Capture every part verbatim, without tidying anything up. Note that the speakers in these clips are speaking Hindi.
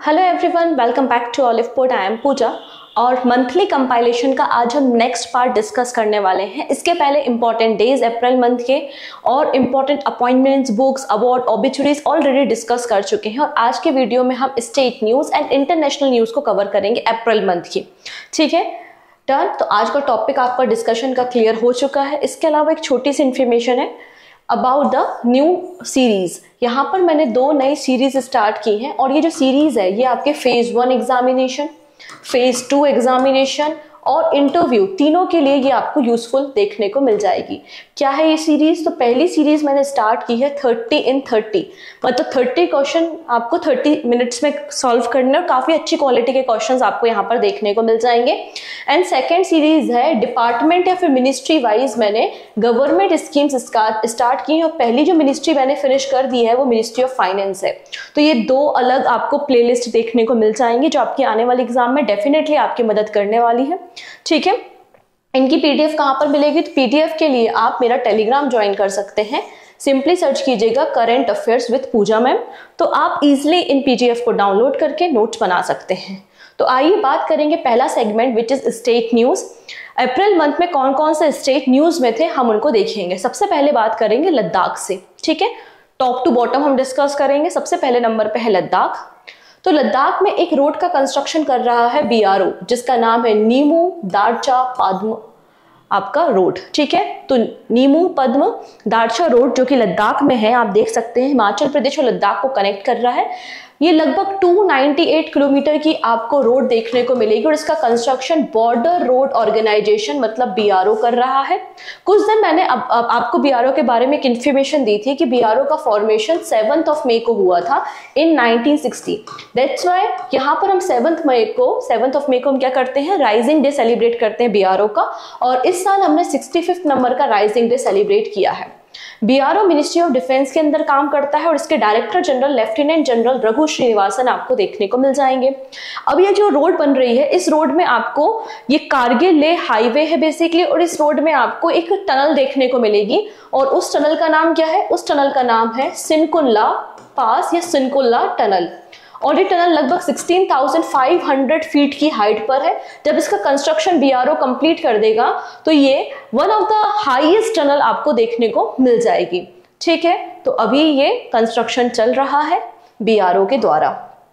Hello everyone, welcome back to olive port. I am Puja और मंथली कंपाइलेशन का आज हम नेक्स्ट पार्ट डिस्कस करने वाले हैं। इसके पहले इंपॉर्टेंट डेज अप्रैल मंथ के और important appointments, books, award, obituaries already discuss कर चुके हैं और आज के वीडियो में हम state news and international news को कवर करेंगे अप्रैल मंथ की। ठीक है, डन। तो आज का टॉपिक आपका डिस्कशन का क्लियर हो चुका है। इसके अलावा एक छोटी सी इन्फॉर्मेशन है अबाउट द न्यू सीरीज। यहाँ पर मैंने दो नई सीरीज स्टार्ट की हैं और ये जो सीरीज है ये आपके phase one examination, phase two examination और इंटरव्यू तीनों के लिए ये आपको यूजफुल देखने को मिल जाएगी। क्या है ये सीरीज? तो पहली सीरीज मैंने स्टार्ट की है थर्टी इन थर्टी, मतलब थर्टी क्वेश्चन आपको थर्टी मिनट्स में सॉल्व करने और काफी अच्छी क्वालिटी के क्वेश्चंस आपको यहाँ पर देखने को मिल जाएंगे। एंड सेकेंड सीरीज है डिपार्टमेंट या फिर मिनिस्ट्री वाइज मैंने गवर्नमेंट स्कीम्स स्टार्ट की है और पहली जो मिनिस्ट्री मैंने फिनिश कर दी है वो मिनिस्ट्री ऑफ फाइनेंस है। तो ये दो अलग आपको प्लेलिस्ट देखने को मिल जाएंगी जो आपके आने वाले एग्जाम में डेफिनेटली आपकी मदद करने वाली है। ठीक है, इनकी पीडीएफ कहाँ पर मिलेगी? तो पीडीएफ के लिए आप मेरा टेलीग्राम ज्वाइन कर सकते हैं। सिंपली सर्च कीजिएगा current affairs with Puja ma'am, तो आप इजिली इन पीडीएफ को डाउनलोड करके नोट्स बना सकते हैं। तो आइए बात करेंगे पहला segment which is state news. April month में कौन कौन से स्टेट न्यूज में थे हम उनको देखेंगे। सबसे पहले बात करेंगे लद्दाख से। ठीक है, टॉप टू बॉटम हम डिस्कस करेंगे। सबसे पहले नंबर पे है लद्दाख। तो लद्दाख में एक रोड का कंस्ट्रक्शन कर रहा है बीआरओ जिसका नाम है नीमू दारचा पद्म आपका रोड। ठीक है, तो नीमू पद्म दारचा रोड जो कि लद्दाख में है, आप देख सकते हैं हिमाचल प्रदेश और लद्दाख को कनेक्ट कर रहा है। ये लगभग दो सौ अट्ठानवे किलोमीटर की आपको रोड देखने को मिलेगी और इसका कंस्ट्रक्शन बॉर्डर रोड ऑर्गेनाइजेशन मतलब बीआरओ कर रहा है। कुछ दिन मैंने अब, अब आपको बीआरओ के बारे में एक इन्फॉर्मेशन दी थी कि बीआरओ का फॉर्मेशन सेवंथ ऑफ मई को हुआ था in nineteen sixty. That's why यहाँ पर हम सेवंथ मई को सेवंथ ऑफ मई को हम क्या करते हैं, राइजिंग डे सेलिब्रेट करते हैं बीआरओ का। और इस साल हमने सिक्सटी फिफ्थ नंबर का राइजिंग डे सेलिब्रेट किया है। बीआरओ मिनिस्ट्री ऑफ डिफेंस के अंदर काम करता है और इसके director general lieutenant general Raghu Srinivasan आपको देखने को मिल जाएंगे। अब ये जो रोड बन रही है इस रोड में आपको ये कारगिल लेह हाईवे है बेसिकली और इस रोड में आपको एक टनल देखने को मिलेगी और उस टनल का नाम क्या है? उस टनल का नाम है सिनकुल्ला पास या सिनकुल्ला टनल। और ये टनल लगभग सोलह हज़ार पाँच सौ फीट की हाइट पर है। जब इसका कंस्ट्रक्शन बीआरओ कंप्लीट कर देगा तो ये one of the highest tunnel आपको देखने को मिल जाएगी। ठीक है, तो अभी ये कंस्ट्रक्शन चल रहा है बीआरओ के द्वारा।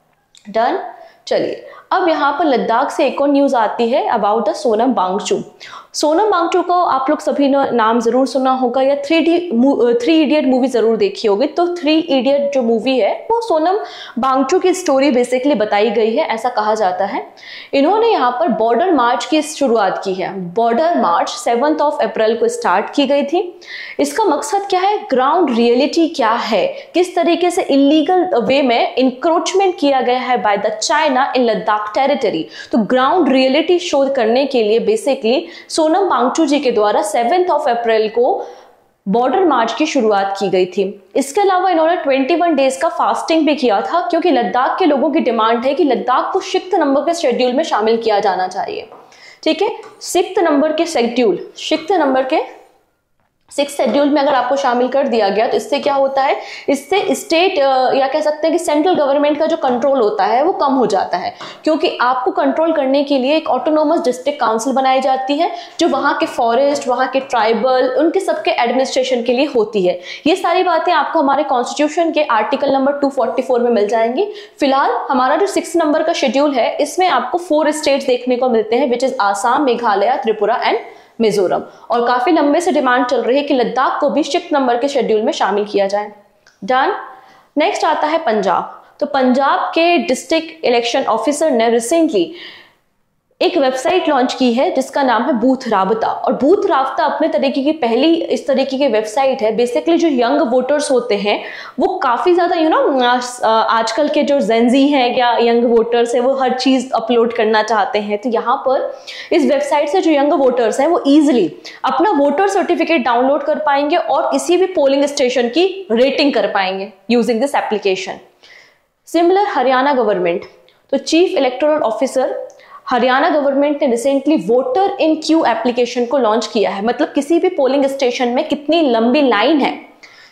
डन। चलिए, अब यहाँ पर लद्दाख से एक और न्यूज आती है अबाउट द सोनम वांगचुक। सोनम वांगचुक को आप लोग सभी ने नाम जरूर सुना होगा या three D three idiot movie जरूर देखी होगी। तो थ्री इडियट जो मूवी है वो सोनम वांगचुक की स्टोरी बेसिकली बताई गई है, ऐसा कहा जाता है। इन्होंने यहाँ पर बॉर्डर मार्च की शुरुआत की है। Border march seventh of April को स्टार्ट की गई थी। इसका मकसद क्या है? ग्राउंड रियलिटी क्या है, किस तरीके से इलीगल वे में इंक्रोचमेंट किया गया है by the China in Ladakh territory. तो ग्राउंड रियलिटी शो करने के लिए बेसिकली सोनम वांगचुक जी के द्वारा सेवंथ ऑफ अप्रैल को बॉर्डर मार्च की शुरुआत की गई थी। इसके अलावा इन्होंने इक्कीस डेज का फास्टिंग भी किया था क्योंकि लद्दाख के लोगों की डिमांड है कि लद्दाख को सिक्स्थ नंबर के शेड्यूल में शामिल किया जाना चाहिए। ठीक है, सिक्स्थ नंबर के शेड्यूल सिक्स्थ नंबर के सिक्स शेड्यूल में अगर आपको शामिल कर दिया गया तो इससे क्या होता है, इससे स्टेट या कह सकते हैं कि सेंट्रल गवर्नमेंट का जो कंट्रोल होता है वो कम हो जाता है क्योंकि आपको कंट्रोल करने के लिए एक ऑटोनोमस डिस्ट्रिक्ट काउंसिल बनाई जाती है जो वहाँ के फॉरेस्ट, वहाँ के ट्राइबल, उनके सबके एडमिनिस्ट्रेशन के लिए होती है। ये सारी बातें आपको हमारे कॉन्स्टिट्यूशन के article number two forty four में मिल जाएंगी। फिलहाल हमारा जो सिक्स नंबर का शेड्यूल है इसमें आपको फोर स्टेट्स देखने को मिलते हैं which is Assam, Meghalaya, Tripura and Mizoram. और काफी लंबे से डिमांड चल रही है कि लद्दाख को भी सिक्स नंबर के शेड्यूल में शामिल किया जाए। डन। नेक्स्ट आता है पंजाब। तो पंजाब के डिस्ट्रिक्ट इलेक्शन ऑफिसर ने रिसेंटली एक वेबसाइट लॉन्च की है जिसका नाम है बूथ राबता। और बूथ राबता अपने तरीके की पहली इस तरीके की वेबसाइट है। बेसिकली जो यंग वोटर्स होते हैं वो काफी ज्यादा यू नो आजकल के जो जेनजी हैं या यंग वोटर्स है वो हर चीज अपलोड करना चाहते हैं। तो यहाँ पर इस वेबसाइट से जो यंग वोटर्स हैं वो इजिली अपना वोटर सर्टिफिकेट डाउनलोड कर पाएंगे और किसी भी पोलिंग स्टेशन की रेटिंग कर पाएंगे using this application. Similar Haryana government, तो chief electoral officer Haryana government ने recently voter in queue application को लॉन्च किया है। मतलब किसी भी पोलिंग स्टेशन में कितनी लंबी लाइन है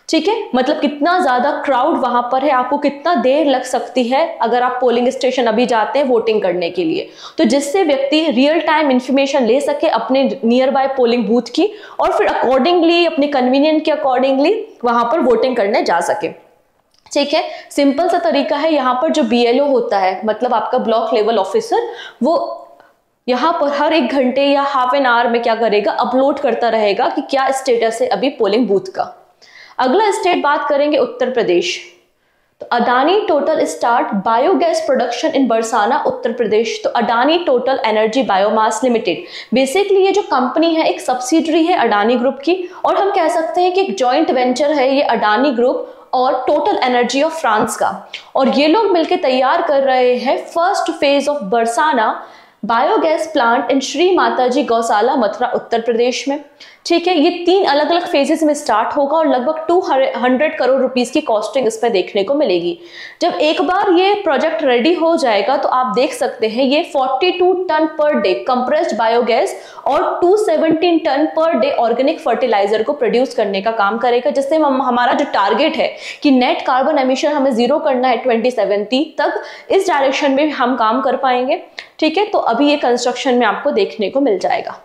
ठीक है, मतलब कितना ज्यादा क्राउड वहां पर है, आपको कितना देर लग सकती है अगर आप पोलिंग स्टेशन अभी जाते हैं वोटिंग करने के लिए, तो जिससे व्यक्ति रियल टाइम इंफॉर्मेशन ले सके अपने नियर बाय पोलिंग बूथ की और फिर अकॉर्डिंगली अपने कन्वीनियंट के अकॉर्डिंगली वहां पर वोटिंग करने जा सके। ठीक है, सिंपल सा तरीका है। यहाँ पर जो बी एल ओ होता है, मतलब आपका ब्लॉक लेवल ऑफिसर, वो यहाँ पर हर एक घंटे या हाफ एन आवर में क्या करेगा, अपलोड करता रहेगा कि क्या स्टेटस है अभी पोलिंग बूथ का। अगला स्टेट बात करेंगे उत्तर प्रदेश। तो Adani total start biogas production in Barsana Uttar Pradesh. तो Adani total energy biomass limited, basically ये जो कंपनी है एक सब्सिडरी है अडानी ग्रुप की, और हम कह सकते हैं कि एक जॉइंट वेंचर है ये अडानी ग्रुप और टोटल एनर्जी ऑफ फ्रांस का। और ये लोग मिलकर तैयार कर रहे हैं first phase of Barsana biogas plant in Shri Mataji Gaushala Mathura Uttar Pradesh में। ठीक है, ये तीन अलग अलग फेजेस में स्टार्ट होगा और लगभग दो सौ करोड़ रुपीस की कॉस्टिंग इस पर देखने को मिलेगी। जब एक बार ये प्रोजेक्ट रेडी हो जाएगा तो आप देख सकते हैं ये बयालीस ton per day compressed biogas और दो सौ सत्रह ton per day organic fertiliser को प्रोड्यूस करने का काम करेगा, जिससे हम हमारा जो टारगेट है कि नेट कार्बन एमिशन हमें जीरो करना है ट्वेंटी सेवेंटी तक, इस डायरेक्शन में हम काम कर पाएंगे। ठीक है, तो अभी ये कंस्ट्रक्शन में आपको देखने को मिल जाएगा।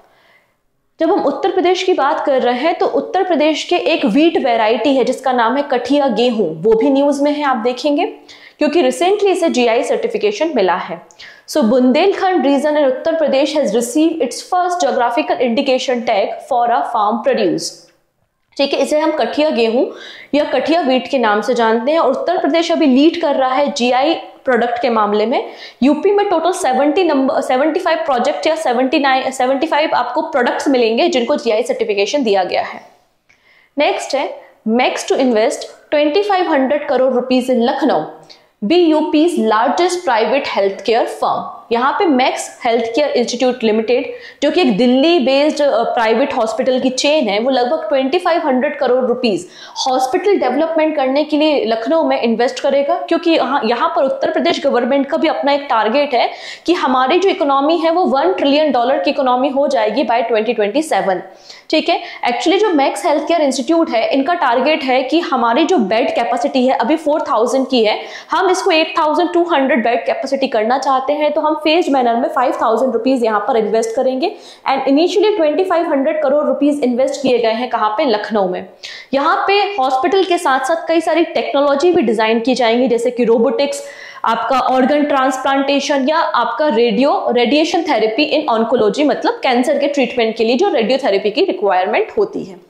जब हम उत्तर प्रदेश की बात कर रहे हैं तो उत्तर प्रदेश के एक व्हीट वैरायटी है जिसका नाम है कठिया गेहूं, वो भी न्यूज में है, आप देखेंगे, क्योंकि रिसेंटली इसे जी आई सर्टिफिकेशन मिला है। So Bundelkhand region in Uttar Pradesh has received its first geographical indication tag for a farm produce. ठीक है, इसे हम कठिया गेहूं या कठिया व्हीट के नाम से जानते हैं और उत्तर प्रदेश अभी लीड कर रहा है जी आई प्रोडक्ट के मामले में। यूपी में टोटल सत्तर नंबर पचहत्तर प्रोजेक्ट या उन्यासी पचहत्तर आपको प्रोडक्ट्स मिलेंगे जिनको जीआई सर्टिफिकेशन दिया गया है। नेक्स्ट है मैक्स टू इन्वेस्ट पच्चीस सौ crore rupees in Lucknow, be UP's largest private health care firm. यहाँ पे max health care institute limited, जो कि एक दिल्ली बेस्ड प्राइवेट हॉस्पिटल की चेन है, वो लगभग पच्चीस सौ करोड़ रुपीस हॉस्पिटल डेवलपमेंट करने के लिए लखनऊ में इन्वेस्ट करेगा, क्योंकि यहाँ यहाँ पर उत्तर प्रदेश गवर्नमेंट का भी अपना एक टारगेट है कि हमारी जो इकोनॉमी है वो वन ट्रिलियन डॉलर की इकोनॉमी हो जाएगी बाय ट्वेंटी ट्वेंटी सेवन। ठीक है, एक्चुअली जो मैक्स हेल्थ केयर इंस्टीट्यूट है इनका टारगेट है कि हमारी जो बेड कैपेसिटी है अभी चार हज़ार की है, हम इसको आठ हज़ार दो सौ बेड कैपेसिटी करना चाहते हैं, तो हम फेज मैनर में पाँच हज़ार रुपीस यहाँ पर इन्वेस्ट करेंगे। एंड इनिशियली पच्चीस सौ करोड़ रुपीस इन्वेस्ट किए गए हैं कहाँ पे, लखनऊ में। यहाँ पे हॉस्पिटल के साथ साथ कई सारी टेक्नोलॉजी भी डिजाइन की जाएंगी, जैसे कि रोबोटिक्स, आपका ऑर्गन ट्रांसप्लांटेशन या आपका radio radiation therapy in oncology, मतलब कैंसर के ट्रीटमेंट के लिए जो रेडियोथेरेपी की रिक्वायरमेंट होती है।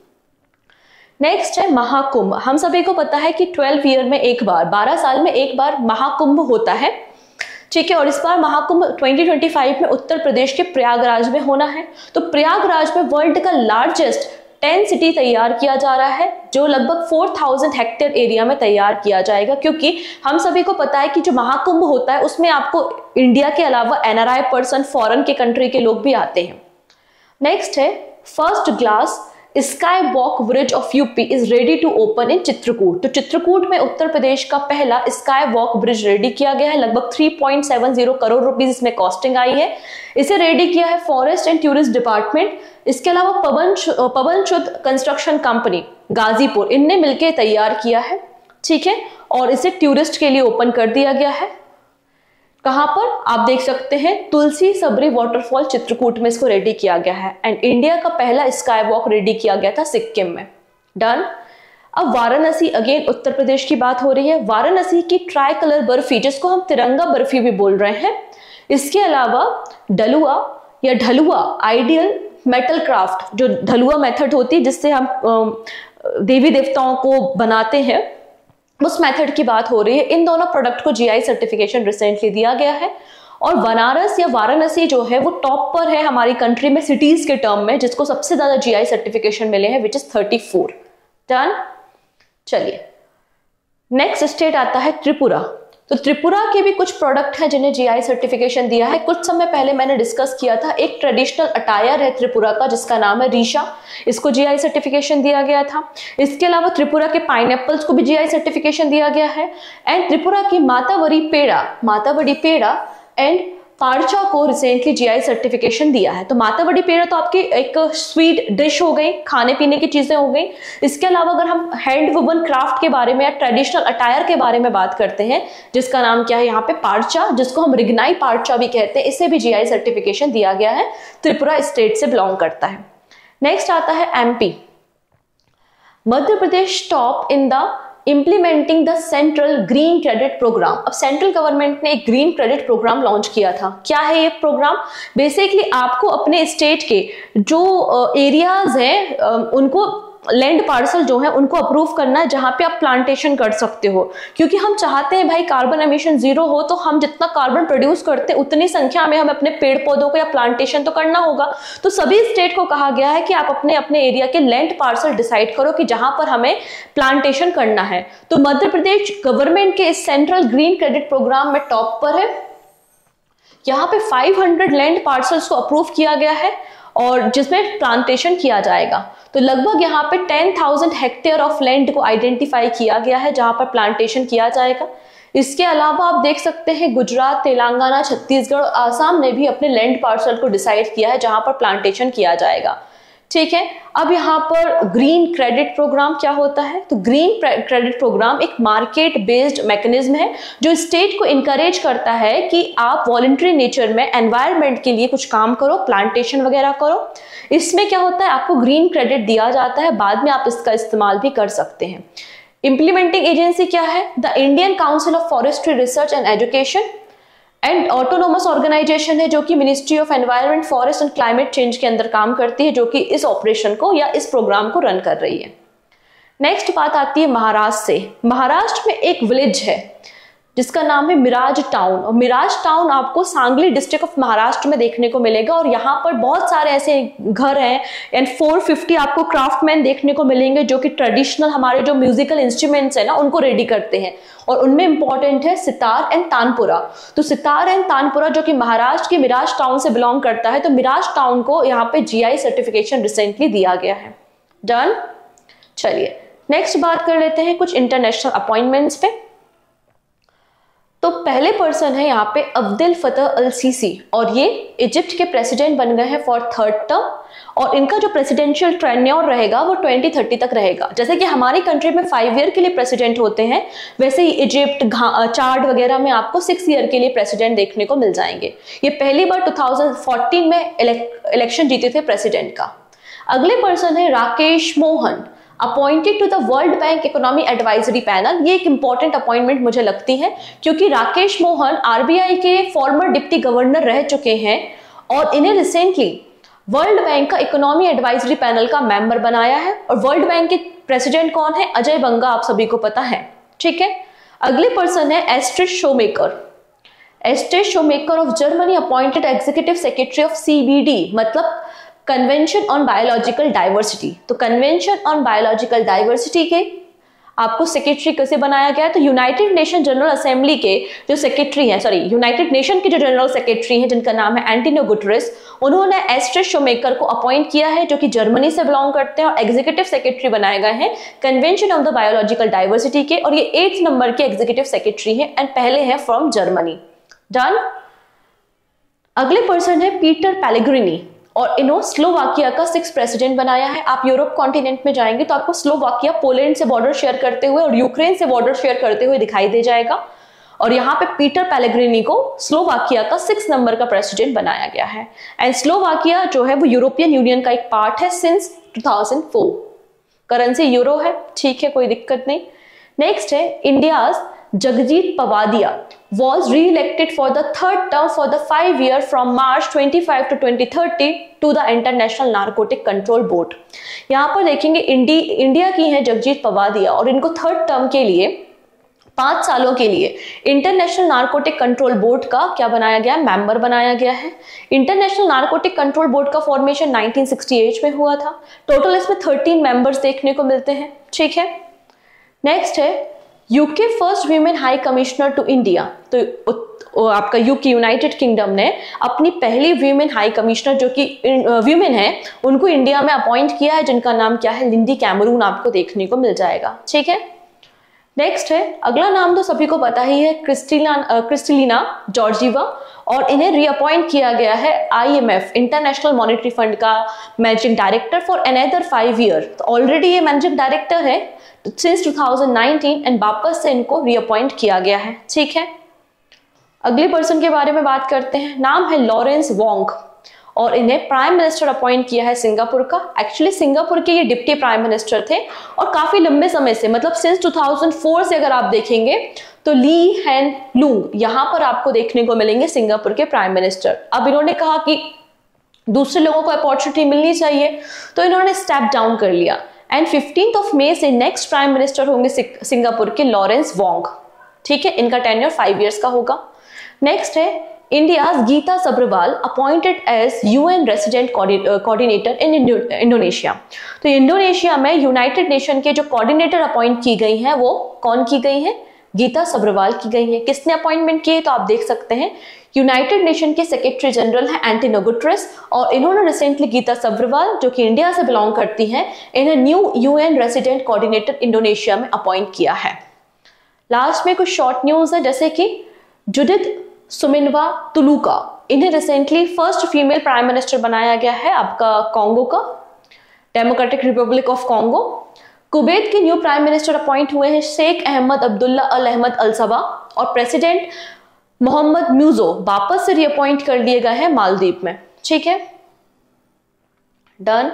नेक्स्ट है महाकुंभ। हम सभी को पता है कि ट्वेल्व ईयर में एक बार, बारह साल में एक बार महाकुंभ होता है। ठीक है, और इस बार महाकुंभ ट्वेंटी ट्वेंटी फाइव में उत्तर प्रदेश के प्रयागराज में होना है। तो प्रयागराज में वर्ल्ड का लार्जेस्ट टेन सिटी तैयार किया जा रहा है, जो लगभग चार हज़ार हेक्टेयर एरिया में तैयार किया जाएगा, क्योंकि हम सभी को पता है कि जो महाकुंभ होता है उसमें आपको इंडिया के अलावा एनआरआई पर्सन, फॉरेन के कंट्री के लोग भी आते हैं। नेक्स्ट है first glass sky walk bridge of UP is ready to open in Chitrakoot. तो चित्रकूट में उत्तर प्रदेश का पहला स्काई वॉक ब्रिज रेडी किया गया है, लगभग तीन पॉइंट सात शून्य करोड़ रुपीस इसमें कॉस्टिंग आई है। इसे रेडी किया है फॉरेस्ट एंड टूरिस्ट डिपार्टमेंट। इसके अलावा पवन पवन शुद्ध कंस्ट्रक्शन कंपनी गाजीपुर, इनने मिलकर तैयार किया है। ठीक है, और इसे टूरिस्ट के लिए ओपन कर दिया गया है। कहां पर आप देख सकते हैं, तुलसी सबरी वाटरफॉल चित्रकूट में इसको रेडी किया गया है। एंड इंडिया का पहला स्काई वॉक रेडी किया गया था सिक्किम में। डन। अब वाराणसी, अगेन उत्तर प्रदेश की बात हो रही है। वाराणसी की ट्राई कलर बर्फी, जिसको हम तिरंगा बर्फी भी बोल रहे हैं, इसके अलावा डलुआ या ढलुआ आइडियल मेटल क्राफ्ट, जो ढलुआ मेथड होती है जिससे हम देवी देवताओं को बनाते हैं, उस मेथड की बात हो रही है। इन दोनों प्रोडक्ट को जीआई सर्टिफिकेशन रिसेंटली दिया गया है। और बनारस या वाराणसी जो है वो टॉप पर है हमारी कंट्री में सिटीज के टर्म में, जिसको सबसे ज्यादा जीआई सर्टिफिकेशन मिले हैं, which is thirty four. Done. चलिए, नेक्स्ट स्टेट आता है त्रिपुरा। तो त्रिपुरा के भी कुछ प्रोडक्ट हैं जिन्हें जीआई सर्टिफिकेशन दिया है। कुछ समय पहले मैंने डिस्कस किया था, एक ट्रेडिशनल अटायर है त्रिपुरा का जिसका नाम है रीशा, इसको जीआई सर्टिफिकेशन दिया गया था। इसके अलावा त्रिपुरा के पाइनएप्पल्स को भी जीआई सर्टिफिकेशन दिया गया है। एंड त्रिपुरा की मातावरी पेड़ा, मातावरी पेड़ा एंड पारचा को रिसेंटली जीआई सर्टिफिकेशन दिया है। तो मातावड़ी पेड़ा तो आपकी एक स्वीट डिश हो गई, खाने पीने की चीजें हो गई। इसके अलावा अगर हम हैंड वुवन क्राफ्ट के बारे में या ट्रेडिशनल अटायर के बारे में बात करते हैं, जिसका नाम क्या है यहाँ पे पारचा, जिसको हम रिग्नाई पारचा भी कहते हैं, इसे भी जीआई सर्टिफिकेशन दिया गया है, त्रिपुरा स्टेट से बिलोंग करता है। नेक्स्ट आता है MP. Madhya Pradesh top in the implementing the central green credit programme. अब सेंट्रल गवर्नमेंट ने एक ग्रीन क्रेडिट प्रोग्राम लॉन्च किया था। क्या है ये प्रोग्राम? बेसिकली आपको अपने स्टेट के जो एरियाज हैं उनको लैंड पार्सल जो है उनको अप्रूव करना है जहां पे आप प्लांटेशन कर सकते हो, क्योंकि हम चाहते हैं भाई कार्बन एमिशन जीरो हो, तो हम जितना कार्बन प्रोड्यूस करते हैं उतनी संख्या में हमें अपने पेड़ पौधों को या प्लांटेशन तो करना होगा। तो सभी स्टेट को कहा गया है कि आप अपने अपने एरिया के लैंड पार्सल डिसाइड करो कि जहां पर हमें प्लांटेशन करना है। तो मध्य प्रदेश गवर्नमेंट के इस सेंट्रल ग्रीन क्रेडिट प्रोग्राम में टॉप पर है। यहाँ पे पाँच सौ लैंड पार्सल्स को अप्रूव किया गया है और जिसमें प्लांटेशन किया जाएगा। तो लगभग यहाँ पे दस हज़ार हेक्टेयर ऑफ लैंड को आइडेंटिफाई किया गया है जहां पर प्लांटेशन किया जाएगा। इसके अलावा आप देख सकते हैं गुजरात, तेलंगाना, छत्तीसगढ़ और आसाम ने भी अपने लैंड पार्सल को डिसाइड किया है जहां पर प्लांटेशन किया जाएगा। ठीक है, अब यहाँ पर ग्रीन क्रेडिट प्रोग्राम क्या होता है? तो ग्रीन क्रेडिट प्रोग्राम एक मार्केट बेस्ड मैकेनिज्म है जो स्टेट को इनकरेज करता है कि आप वॉलंटरी नेचर में एनवायरनमेंट के लिए कुछ काम करो, प्लांटेशन वगैरह करो। इसमें क्या होता है, आपको ग्रीन क्रेडिट दिया जाता है, बाद में आप इसका इस्तेमाल भी कर सकते हैं। इंप्लीमेंटिंग एजेंसी क्या है? The Indian council of forestry research and education and autonomous organisation है जो कि ministry of environment, forest and climate change के अंदर काम करती है, जो कि इस ऑपरेशन को या इस प्रोग्राम को रन कर रही है। नेक्स्ट बात आती है महाराष्ट्र से। महाराष्ट्र में एक विलेज है जिसका नाम है मिराज टाउन, और मिराज टाउन आपको सांगली डिस्ट्रिक्ट ऑफ महाराष्ट्र में देखने को मिलेगा। और यहाँ पर बहुत सारे ऐसे घर हैं एंड चार सौ पचास आपको क्राफ्टमैन देखने को मिलेंगे जो कि ट्रेडिशनल हमारे जो म्यूजिकल इंस्ट्रूमेंट्स है ना उनको रेडी करते हैं, और उनमें इंपॉर्टेंट है सितार एंड तानपुरा। तो सितार एंड तानपुरा जो कि महाराष्ट्र के मिराज टाउन से बिलोंग करता है, तो मिराज टाउन को यहाँ पे जीआई सर्टिफिकेशन रिसेंटली दिया गया है। डन। चलिए नेक्स्ट बात कर लेते हैं कुछ इंटरनेशनल अपॉइंटमेंट्स पे। तो पहले पर्सन है यहाँ पे अब्देल फतह अल सीसी, और ये इजिप्ट के प्रेसिडेंट बन गए हैं फॉर थर्ड टर्म, और इनका जो प्रेसिडेंशियल टेन्योर रहेगा वो दो हज़ार तीस तक रहेगा। जैसे कि हमारी कंट्री में फाइव ईयर के लिए प्रेसिडेंट होते हैं, वैसे ही इजिप्ट, चार्ड वगैरह में आपको सिक्स ईयर के लिए प्रेसिडेंट देखने को मिल जाएंगे। ये पहली बार दो हज़ार चौदह में इलेक्शन जीते थे प्रेसिडेंट का। अगले पर्सन है Rakesh Mohan, appointed to the world bank economy advisory panel. ये एक इंपॉर्टेंट अपॉइंटमेंट मुझे लगती है क्योंकि राकेश मोहन आरबीआई के फॉर्मर डिप्टी गवर्नर रह चुके हैं और इन्हें रिसेंटली वर्ल्ड बैंक का इकोनॉमी एडवाइजरी पैनल का मेंबर बनाया है। और वर्ल्ड बैंक के प्रेसिडेंट कौन है? अजय बंगा, आप सभी को पता है। ठीक है, अगले पर्सन है Astrid Schomaker. Astrid Schomaker of Germany appointed executive secretary of CBD, मतलब कन्वेंशन ऑन बायोलॉजिकल डाइवर्सिटी। तो कन्वेंशन ऑन बायोलॉजिकल डाइवर्सिटी के आपको सेक्रेटरी कैसे बनाया गया है? तो यूनाइटेड नेशन जनरल असेंबली के जो सेक्रेटरी हैं, सॉरी यूनाइटेड नेशन के जो जनरल सेक्रेटरी हैं जिनका नाम है एंटोनियो गुटेरेस, उन्होंने एस्ट्रिड शोमेकर को अपॉइंट किया है जो कि जर्मनी से बिलोंग करते हैं और एग्जीक्यूटिव सेक्रेटरी बनाए गए हैं Convention of the Biological Diversity के, और ये एट्थ नंबर के एग्जीक्यूटिव सेक्रेटरी हैं एंड पहले हैं फ्रॉम जर्मनी। डन। अगले पर्सन है पीटर पेलेग्रिनी, और इन्हों स्लोवाकिया का सिक्स प्रेसिडेंट बनाया है। आप यूरोप कॉन्टिनेंट में जाएंगे तो आपको स्लोवाकिया पोलैंड से बॉर्डर शेयर करते हुए और यूक्रेन से बॉर्डर शेयर करते हुए दिखाई दे जाएगा, और यहाँ पे पीटर पेलेग्रिनी को स्लोवाकिया का सिक्स नंबर का प्रेसिडेंट बनाया गया है। एंड स्लोवाकिया जो है वो यूरोपियन यूनियन का एक पार्ट है since two thousand four. Currency euro है, ठीक है, कोई दिक्कत नहीं। नेक्स्ट है India's Jagjit Pavadia was re-elected for the third term for the five year from March twenty-five to twenty thirty to the International Narcotic Control Board। यहाँ पर देखेंगे इंडी इंडिया की हैं जगजीत पवादिया, और इनको थर्ड टर्म के लिए पांच सालों के लिए इंटरनेशनल नारकोटिक कंट्रोल बोर्ड का क्या बनाया गया? मेंबर बनाया गया है। इंटरनेशनल नारकोटिक कंट्रोल बोर्ड का फॉर्मेशन नाइनटीन सिक्सटी एट में हुआ था। टोटल इसमें थर्टीन मेंबर्स देखने को मिलते हैं। ठीक है, नेक्स्ट है UK first women high commissioner to India. तो आपका यूके यूनाइटेड किंगडम ने अपनी पहली वीमेन हाई कमिश्नर जो कि वीमेन है उनको इंडिया में अपॉइंट किया है, जिनका नाम क्या है? लिंडी कैमरून आपको देखने को मिल जाएगा। ठीक है, नेक्स्ट है, अगला नाम तो सभी को पता ही है, क्रिस्टिना क्रिस्टलिना जॉर्जीवा, और इन्हें रीअपॉइंट किया गया है आईएमएफ इंटरनेशनल मॉनेटरी फंड का managing director for another five year. तो ऑलरेडी ये मैनेजिंग डायरेक्टर है since two thousand nineteen and वापस से इनको रीअपॉइंट किया गया है। ठीक है, अगले पर्सन के बारे में बात करते हैं, नाम है लॉरेंस वोंग, और इन्हें प्राइम मिनिस्टर अपॉइंट किया है सिंगापुर का। एक्चुअली सिंगापुर के ये डिप्टी प्राइम मिनिस्टर थे और काफी लंबे समय से, मतलब सिंस टू थाउजेंड फोर से अगर आप देखेंगे तो ली हैन लूंग यहाँ पर आपको देखने को मिलेंगे सिंगापुर के प्राइम मिनिस्टर। अब इन्होंने कहा कि दूसरे लोगों को अपॉर्चुनिटी मिलनी चाहिए, तो इन्होंने स्टेप डाउन कर लिया एंड फिफ्टींथ ऑफ मई से नेक्स्ट प्राइम मिनिस्टर होंगे सिंगापुर के लॉरेंस वोंग। ठीक है, इनका टेन्योर फाइव इयर्स का होगा। नेक्स्ट है India's Geeta Sabharwal appointed as UN resident coordinator in Indonesia. तो इंडोनेशिया में यूनाइटेड नेशन के जो कोऑर्डिनेटर अपॉइंट की गई हैं वो कौन की गई हैं? गीता सब्रवाल की गई है। किसने अपॉइंटमेंट की है? तो आप देख सकते हैं यूनाइटेड नेशन के सेक्रेटरी जनरल हैं एंटोनियो गुटेरेस, और इन्होंने रिसेंटली गीता सब्रवाल जो कि इंडिया से बिलोंग करती हैं, इन्हें new UN resident coordinator Indonesia में अपॉइंट किया है। लास्ट में कुछ शॉर्ट न्यूज है, जैसे कि जुडिथ सुमिनवा तुलुका, इन्हें recently first female prime minister बनाया गया है आपका कॉन्गो का, Democratic Republic of Congo. Kuwait के न्यू प्राइम मिनिस्टर अपॉइंट हुए हैं शेख अहमद अब्दुल्ला अल अहमद अल सबा, और प्रेसिडेंट मोहम्मद म्यूजो वापस से रीअपॉइंट कर लिए गए हैं मालदीव में। ठीक है, डन।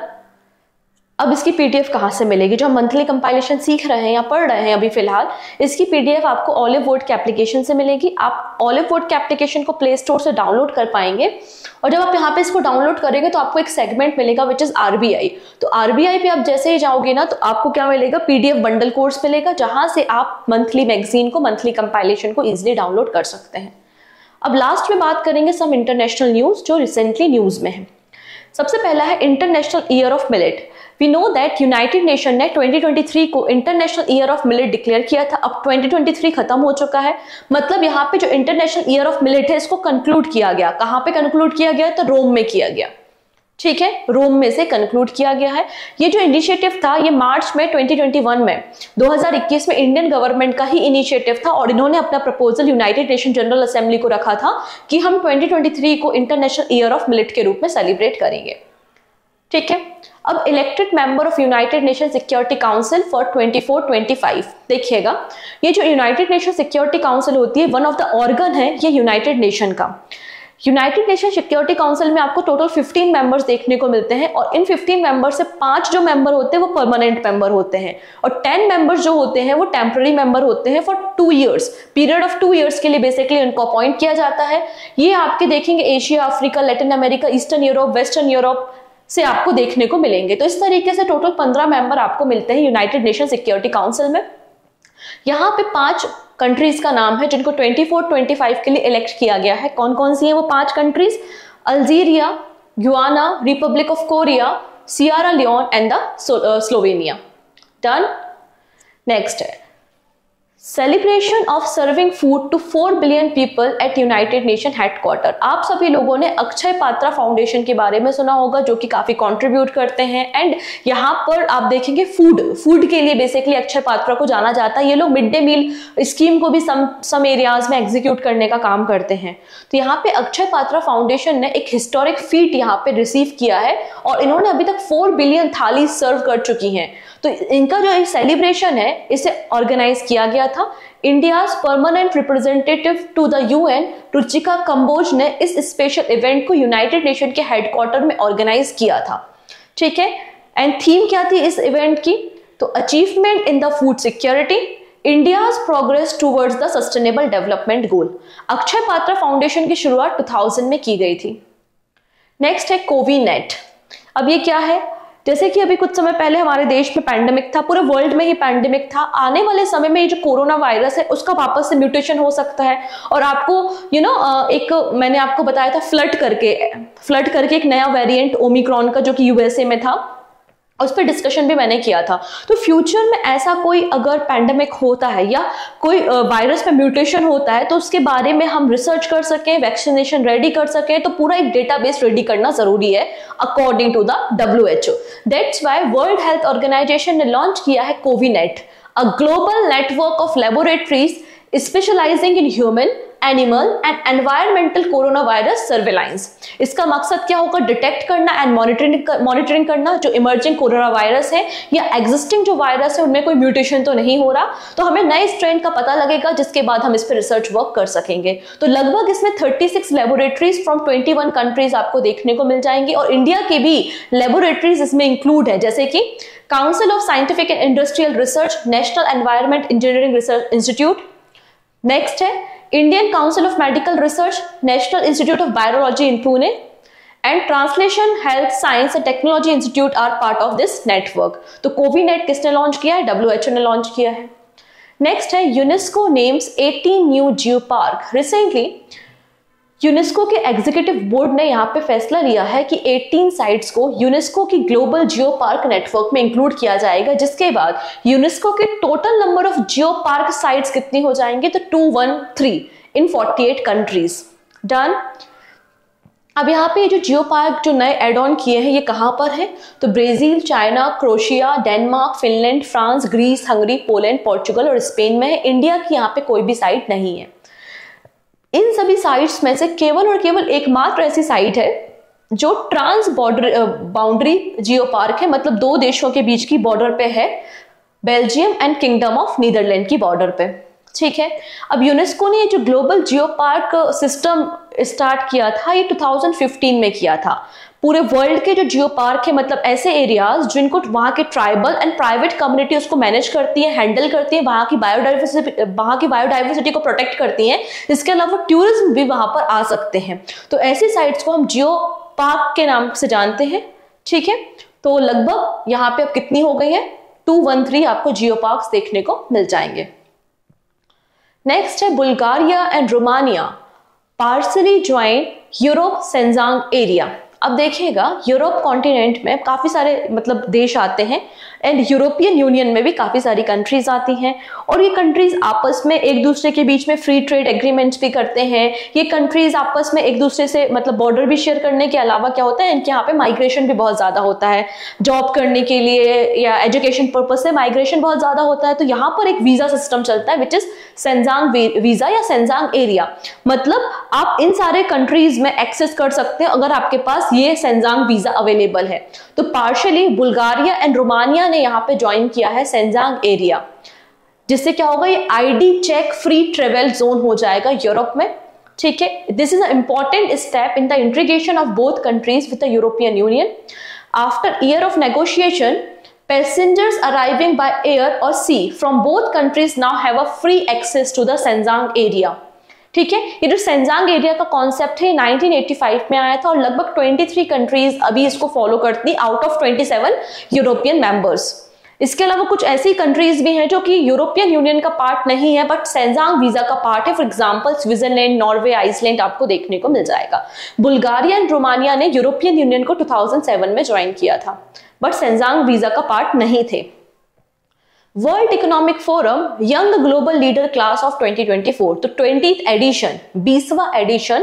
अब इसकी पीडीएफ कहाँ से मिलेगी? जो हम मंथली कंपाइलेशन सीख रहे हैं या पढ़ रहे हैं अभी फिलहाल, इसकी पीडीएफ आपको ऑलिव वुड के एप्लीकेशन से मिलेगी। आप ऑलिव वुड के एप्लीकेशन को प्ले स्टोर से डाउनलोड कर पाएंगे, और जब आप यहाँ पे इसको डाउनलोड करेंगे तो आपको एक सेगमेंट मिलेगा विच इज आरबीआई। तो आरबीआई पे आप जैसे ही जाओगे ना, तो आपको क्या मिलेगा? पीडीएफ बंडल कोर्स मिलेगा, जहां से आप मंथली मैगजीन को, मंथली कंपाइलेशन को इजिली डाउनलोड कर सकते हैं। अब लास्ट में बात करेंगे सम इंटरनेशनल न्यूज जो रिसेंटली न्यूज में है। सबसे पहला है International Year of Millet. We know that United Nation ने ट्वेंटी ट्वेंटी थ्री को International Year of Millet declare किया था। अब ट्वेंटी ट्वेंटी थ्री खत्म हो चुका है, मतलब यहाँ पे जो इंटरनेशनल ईयर ऑफ मिलेट है इसको कंक्लूड किया गया। कहाँ पे कंक्लूड किया गया? तो रोम में किया गया। ठीक है, रोम में से कंक्लूड किया गया है। ये जो इनिशिएटिव था ये मार्च में ट्वेंटी ट्वेंटी वन में दो हज़ार इक्कीस में इंडियन गवर्नमेंट का ही इनिशिएटिव था, और इन्होंने अपना proposal United Nation General Assembly को रखा था कि हम ट्वेंटी ट्वेंटी थ्री को इंटरनेशनल ईयर ऑफ मिलेट के रूप में सेलिब्रेट करेंगे। ठीक है, अब elected member of United Nation Security Council for twenty four twenty five, देखिएगा ये जो यूनाइटेड नेशन सिक्योरिटी काउंसिल होती है, वन ऑफ द ऑर्गन है ये यूनाइटेड नेशन का। यूनाइटेड नेशन सिक्योरिटी काउंसिल में आपको टोटल फिफ्टीन मेंबर्स देखने को मिलते हैं, और इन फिफ्टीन मेंबर से पांच जो मेंबर होते हैं वो परमानेंट मेंबर होते हैं, और टेन मेंबर्स जो होते हैं वो टेम्पररी मेंबर होते हैं for two years, period of two years के लिए बेसिकली उनको अपॉइंट किया जाता है। ये आपके देखेंगे Asia, Africa, Latin America, Eastern Europe, Western Europe से आपको देखने को मिलेंगे। तो इस तरीके से टोटल पंद्रह मेंबर आपको मिलते हैं यूनाइटेड नेशन सिक्योरिटी काउंसिल में। यहाँ पे पांच कंट्रीज का नाम है जिनको ट्वेंटी फोर ट्वेंटी फाइव के लिए इलेक्ट किया गया है। कौन कौन सी है वो पांच countries? Algeria, Guyana, Republic of Korea, Sierra Leone and the Slovenia. Done. Next है celebration of serving food to four billion people at United Nation headquarter. आप सभी लोगों ने अक्षय पात्रा फाउंडेशन के बारे में सुना होगा, जो कि काफी कंट्रीब्यूट करते हैं, एंड यहाँ पर आप देखेंगे फूड फूड के लिए बेसिकली अक्षय पात्रा को जाना जाता है। ये लोग मिड डे मील स्कीम को भी सम सम एरियाज में एग्जीक्यूट करने का काम करते हैं। तो यहाँ पे अक्षय पात्रा फाउंडेशन ने एक हिस्टोरिक फीट यहाँ पे रिसीव किया है, और इन्होंने अभी तक फोर बिलियन थाली सर्व कर चुकी हैं। तो इनका जो सेलिब्रेशन है इसे ऑर्गेनाइज किया गया था। India's permanent representative to the UN Ruchika Kamboj ने इस स्पेशल इवेंट को यूनाइटेड नेशन के हेडक्वार्टर में ऑर्गेनाइज किया था। ठीक है, एंड थीम क्या थी इस इवेंट की? तो achievement in the food security, India's progress towards the sustainable development goal. Akshaya Patra foundation की शुरुआत टू थाउजेंड में की गई थी। नेक्स्ट है कोविनेट। अब ये क्या है? जैसे कि अभी कुछ समय पहले हमारे देश में पैंडेमिक था, पूरे वर्ल्ड में ही पैंडेमिक था। आने वाले समय में ये जो कोरोना वायरस है उसका वापस से म्यूटेशन हो सकता है, और आपको यू you नो know, एक मैंने आपको बताया था फ्लड करके फ्लड करके एक नया वेरिएंट ओमिक्रॉन का जो कि यूएसए में था, उस पर डिस्कशन भी मैंने किया था। तो फ्यूचर में ऐसा कोई अगर पैंडेमिक होता है या कोई वायरस में म्यूटेशन होता है तो उसके बारे में हम रिसर्च कर सकें, वैक्सीनेशन रेडी कर सकें, तो पूरा एक डेटाबेस रेडी करना जरूरी है according to the W H O. That's why World Health Organization ने लॉन्च किया है CoViNet, a global network of laboratories specialising in human, animal and environmental coronavirus surveillance. इसका मकसद क्या होगा? डिटेक्ट करना एंड मॉनिटरिंग मॉनिटरिंग करना जो इमर्जिंग कोरोना वायरस है या एग्जिस्टिंग जो वायरस है उनमें कोई म्यूटेशन तो नहीं हो रहा, तो हमें नए स्ट्रेन का पता लगेगा जिसके बाद हम इस पर रिसर्च वर्क कर सकेंगे। तो लगभग इसमें छत्तीस लेबोरेटरीज फ्रॉम इक्कीस कंट्रीज आपको देखने को मिल जाएंगी और इंडिया के भी लेबोरेटरीज इसमें इंक्लूड है, जैसे कि Council of Scientific and Industrial Research, National Environment Engineering Research Institute, next है Indian Council of Medical Research, National Institute of Virology in Pune, and Translation Health Science and Technology Institute are part of this network. तो कोविनेट किसने लॉन्च किया है? डब्ल्यू एच ओ ने लॉन्च किया है। नेक्स्ट है यूनेस्को नेम्स अठारह new geopark. Recently UNESCO के एग्जीक्यूटिव बोर्ड ने यहाँ पे फैसला लिया है कि अठारह साइट्स को यूनेस्को की ग्लोबल जियो पार्क नेटवर्क में इंक्लूड किया जाएगा, जिसके बाद यूनेस्को के total number of geopark sites कितनी हो जाएंगे? तो टू वन थ्री इन अड़तालीस कंट्रीज। डन। अब यहाँ पे जो जियो पार्क जो नए एड ऑन किए हैं ये कहाँ पर है? तो Brazil, China, Croatia, Denmark, Finland, France, Greece, Hungary, Poland, Portugal और स्पेन में है। इंडिया की यहाँ पे कोई भी साइट नहीं है। इन सभी साइट्स में से केवल और केवल एकमात्र ऐसी साइट है जो transborder boundary geopark है, मतलब दो देशों के बीच की बॉर्डर पे है, Belgium and Kingdom of Netherland की बॉर्डर पे। ठीक है। अब यूनेस्को ने जो global geopark system start किया था ये दो हज़ार पंद्रह में किया था। पूरे वर्ल्ड के जो जियो पार्क है, मतलब ऐसे एरियाज जिनको वहाँ के ट्राइबल एंड प्राइवेट कम्युनिटी उसको मैनेज करती है, हैंडल करती है, वहाँ की बायोडाइवर्सिटी वहाँ की बायोडाइवर्सिटी को प्रोटेक्ट करती हैं। इसके अलावा टूरिज्म भी वहाँ पर आ सकते हैं। तो ऐसी साइट्स को हम जियो पार्क के नाम से जानते हैं। ठीक है। तो लगभग यहाँ पे अब कितनी हो गई है? टू वन थ्री आपको जियो पार्क्स देखने को मिल जाएंगे। नेक्स्ट है Bulgaria and Romania partially join Europe Schengen area. अब देखिएगा यूरोप कॉन्टिनेंट में काफी सारे मतलब देश आते हैं एंड यूरोपियन यूनियन में भी काफी सारी कंट्रीज आती हैं और ये कंट्रीज आपस में एक दूसरे के बीच में फ्री ट्रेड एग्रीमेंट्स भी करते हैं। ये कंट्रीज आपस में एक दूसरे से मतलब बॉर्डर भी शेयर करने के अलावा क्या होता है, इनके यहाँ पे माइग्रेशन भी बहुत ज्यादा होता है, जॉब करने के लिए या एजुकेशन पर्पज से माइग्रेशन बहुत ज्यादा होता है। तो यहाँ पर एक वीजा सिस्टम चलता है विच इज सेंजांग वीजा या सेंजांग एरिया, मतलब आप इन सारे कंट्रीज में एक्सेस कर सकते हैं अगर आपके पास ये सेंजांग वीजा अवेलेबल है। तो पार्शियली बुल्गारिया एंड रोमानिया ने यहाँ पे ज्वाइन किया है सेंजांग एरिया, जिससे क्या होगा, ये ID check free travel zone हो जाएगा यूरोप में। ठीक है। This is a important step in the integration of both countries with the European Union. After year of negotiation, passengers arriving by air और sea from both countries now have a free access to the Schengen area. ठीक है। ये जो सेंजांग एरिया का कॉन्सेप्ट है नाइनटीन एटी फाइव में आया था और लगभग तेईस कंट्रीज अभी इसको फॉलो करती आउट ऑफ सत्ताईस यूरोपियन मेंबर्स। इसके अलावा कुछ ऐसी कंट्रीज भी हैं जो कि यूरोपियन यूनियन का पार्ट नहीं है बट सेंजांग वीजा का पार्ट है। For example Switzerland, Norway, Iceland आपको देखने को मिल जाएगा। बुल्गारिया एंड रोमानिया ने यूरोपियन यूनियन को दो हज़ार सात में ज्वाइन किया था बट सेंजांग वीजा का पार्ट नहीं थे। World Economic Forum Young global Leader class of twenty twenty four, तो ट्वेंटीथ एडिशन बीसवां edition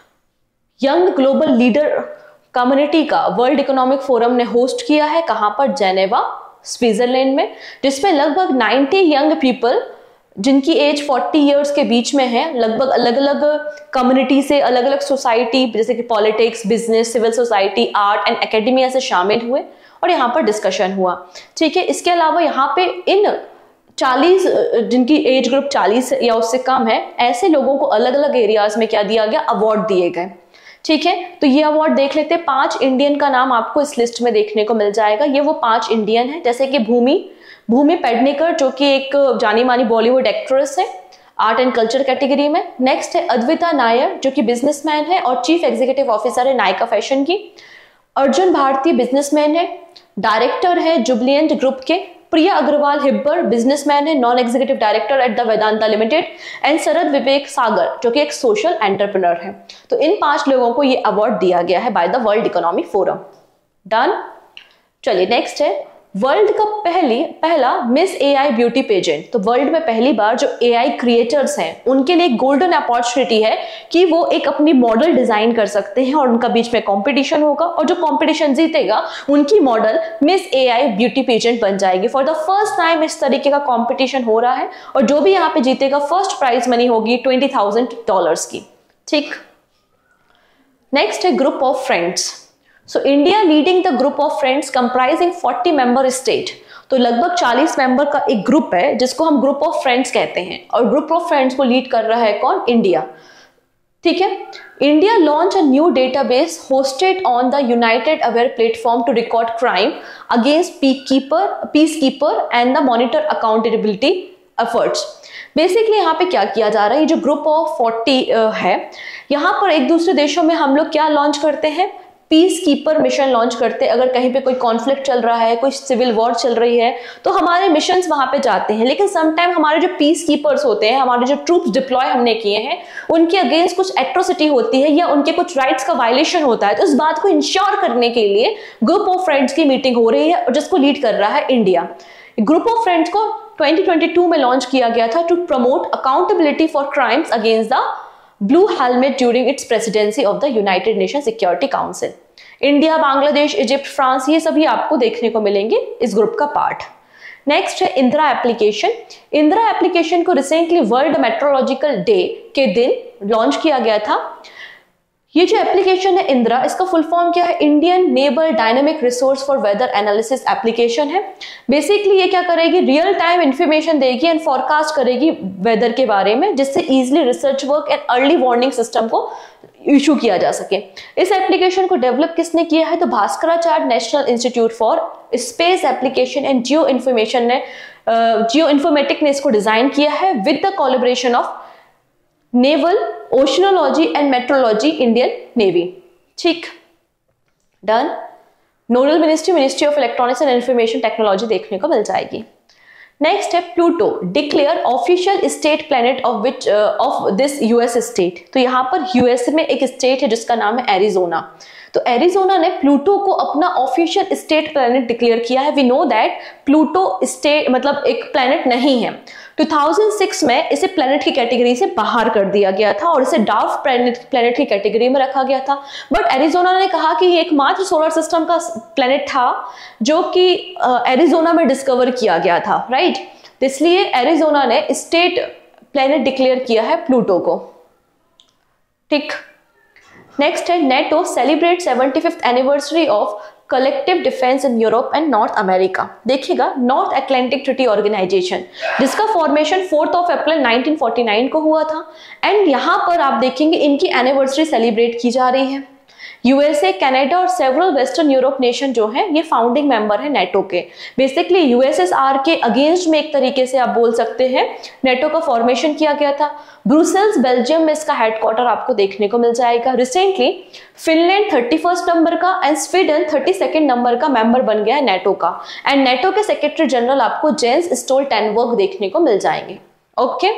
young global leader community का वर्ल्ड इकोनॉमिक फोरम ने होस्ट किया है। कहां पर? जेनेवा, स्विट्जरलैंड में, जिसमें लगभग नब्बे यंग पीपल जिनकी एज चालीस इयर्स के बीच में है, लगभग अलग अलग कम्युनिटी से, अलग अलग सोसाइटी जैसे कि politics, business, civil society, art and academia से शामिल हुए और यहाँ पर डिस्कशन हुआ। ठीक है। इसके अलावा यहाँ पे इन चालीस जिनकी एज ग्रुप चालीस या उससे कम है, ऐसे लोगों को अलग अलग एरियाज में क्या दिया गया, अवार्ड दिए गए। ठीक है। तो ये अवार्ड देख लेते हैं। पांच इंडियन का नाम आपको इस लिस्ट में देखने को मिल जाएगा। ये वो पांच इंडियन है, जैसे कि भूमि भूमि पेडनेकर जो कि एक जानी मानी बॉलीवुड एक्ट्रेस है आर्ट एंड कल्चर कैटेगरी में। नेक्स्ट है अद्विता नायर जो कि बिजनेसमैन है और चीफ एग्जीक्यूटिव ऑफिसर है नायका फैशन की। अर्जुन भारती बिजनेसमैन है, डायरेक्टर है जुबलिएंट ग्रुप के। प्रिया अग्रवाल हिब्बर बिजनेसमैन है, non executive director at the Vedanta limited. And Sharad Vivek Sagar जो कि एक सोशल एंटरप्रेन्योर है। तो इन पांच लोगों को ये अवार्ड दिया गया है by the World Economic Forum. Done. चलिए नेक्स्ट है वर्ल्ड का पहली पहला मिस एआई ब्यूटी पेजेंट। तो वर्ल्ड में पहली बार जो एआई क्रिएटर्स हैं उनके लिए गोल्डन अपॉर्चुनिटी है कि वो एक अपनी मॉडल डिजाइन कर सकते हैं और उनका बीच में कंपटीशन होगा और जो कंपटीशन जीतेगा उनकी model Miss AI beauty pageant बन जाएगी। फॉर द फर्स्ट टाइम इस तरीके का कंपटीशन हो रहा है और जो भी यहाँ पे जीतेगा फर्स्ट प्राइज मनी होगी ट्वेंटी थाउजेंड डॉलर्स की। ठीक, नेक्स्ट है group of friends. So India leading the group of friends comprising forty member state. तो लगभग चालीस मेंबर का एक ग्रुप है जिसको हम ग्रुप ऑफ फ्रेंड्स कहते हैं और ग्रुप ऑफ फ्रेंड्स को लीड कर रहा है कौन? इंडिया। ठीक है, India launch a new database hosted on the United Aware platform to record crime against peacekeeper peacekeeper and the monitor accountability efforts. Basically यहाँ पे क्या किया जा रहा है, ये जो ग्रुप ऑफ फोर्टी है यहाँ पर एक दूसरे देशों में हम लोग क्या लॉन्च करते हैं? पीस कीपर मिशन लॉन्च करते हैं। अगर कहीं पे कोई कॉन्फ्लिक्ट चल रहा है, कोई सिविल वॉर चल रही है तो हमारे मिशंस वहां पे जाते हैं, लेकिन समटाइम हमारे जो पीस कीपर्स होते हैं, हमारे जो ट्रूप्स डिप्लॉय हमने किए हैं, उनके अगेंस्ट कुछ एट्रोसिटी होती है या उनके कुछ राइट्स का वायलेशन होता है। तो इस बात को इंश्योर करने के लिए ग्रुप ऑफ फ्रेंड्स की मीटिंग हो रही है और जिसको लीड कर रहा है इंडिया। ग्रुप ऑफ फ्रेंड्स को ट्वेंटी ट्वेंटी टू में लॉन्च किया गया था to promote accountability for crimes against the blue helmet during its presidency of the United Nation Security Council. India, Bangladesh, Egypt, France, ये सभी आपको देखने को मिलेंगे इस ग्रुप का पार्ट। नेक्स्ट है इंदिरा एप्लीकेशन। इंदिरा एप्लीकेशन को रिसेंटली वर्ल्ड मेट्रोलॉजिकल डे के दिन लॉन्च किया गया था। ये जो एप्लीकेशन है इंदिरा, इसका फुल फॉर्म क्या है? Indian naval dynamic resource for weather analysis application है। बेसिकली ये क्या करेगी? रियल टाइम इंफॉर्मेशन देगी एंड फॉरकास्ट करेगी वेदर के बारे में, जिससे easily research work and early warning system को इशू किया जा सके। इस एप्लीकेशन को डेवलप किसने किया है? तो Bhaskaracharya national institute for space application and geo information ने जियो इंफॉर्मेटिक ने इसको डिजाइन किया है with the collaboration of naval, oceanology and metrology, Indian navy. ठीक, done. Nodal ministry ministry of electronics and information technology देखने को मिल जाएगी। नेक्स्ट है Pluto, declare official state planet of which of this US state. तो यहाँ पर यूएस में एक स्टेट है जिसका नाम है एरिजोना। तो एरिजोना ने प्लूटो को अपना ऑफिशियल स्टेट प्लैनेट डिक्लेयर किया है। We know that Pluto state मतलब एक प्लैनेट नहीं है। टू थाउजेंड सिक्स में इसे प्लैनेट की कैटेगरी से बाहर कर दिया गया था और इसे डार्क प्लैनेट प्लैनेट की कैटेगरी में रखा गया था। बट एरिजोना ने कहा कि ये एकमात्र सोलर सिस्टम का प्लैनेट था जो कि एरिजोना में डिस्कवर किया गया था, राइट। तो इसलिए एरिजोना ने स्टेट प्लैनेट डिक्लेयर किया है प्लूटो को। ठीक, नेक्स्ट है NATO celebrate seventy fifth anniversary of collective defence in Europe and North America. देखिएगा, नॉर्थ अटलांटिक ट्रीटी ऑर्गेनाइजेशन जिसका formation fourth of April nineteen forty nine को हुआ था एंड यहाँ पर आप देखेंगे इनकी एनिवर्सरी सेलिब्रेट की जा रही है। यूएसए, कनाडा और सेवरल वेस्टर्न यूरोप नेशन जो है ये फाउंडिंग मेंबर है नेटो के। बेसिकली यूएसएसआर के अगेंस्ट में एक तरीके से आप बोल सकते हैं नेटो का फॉर्मेशन किया गया था। ब्रुसेल्स, बेल्जियम में इसका हेडक्वार्टर आपको देखने को मिल जाएगा। Recently Finland thirty first number का and Sweden thirty second number का मेंबर बन गया है नेटो का एंड नेटो के सेक्रेटरी जनरल आपको जेंस स्टोल्टेनबर्ग देखने को मिल जाएंगे। ओके,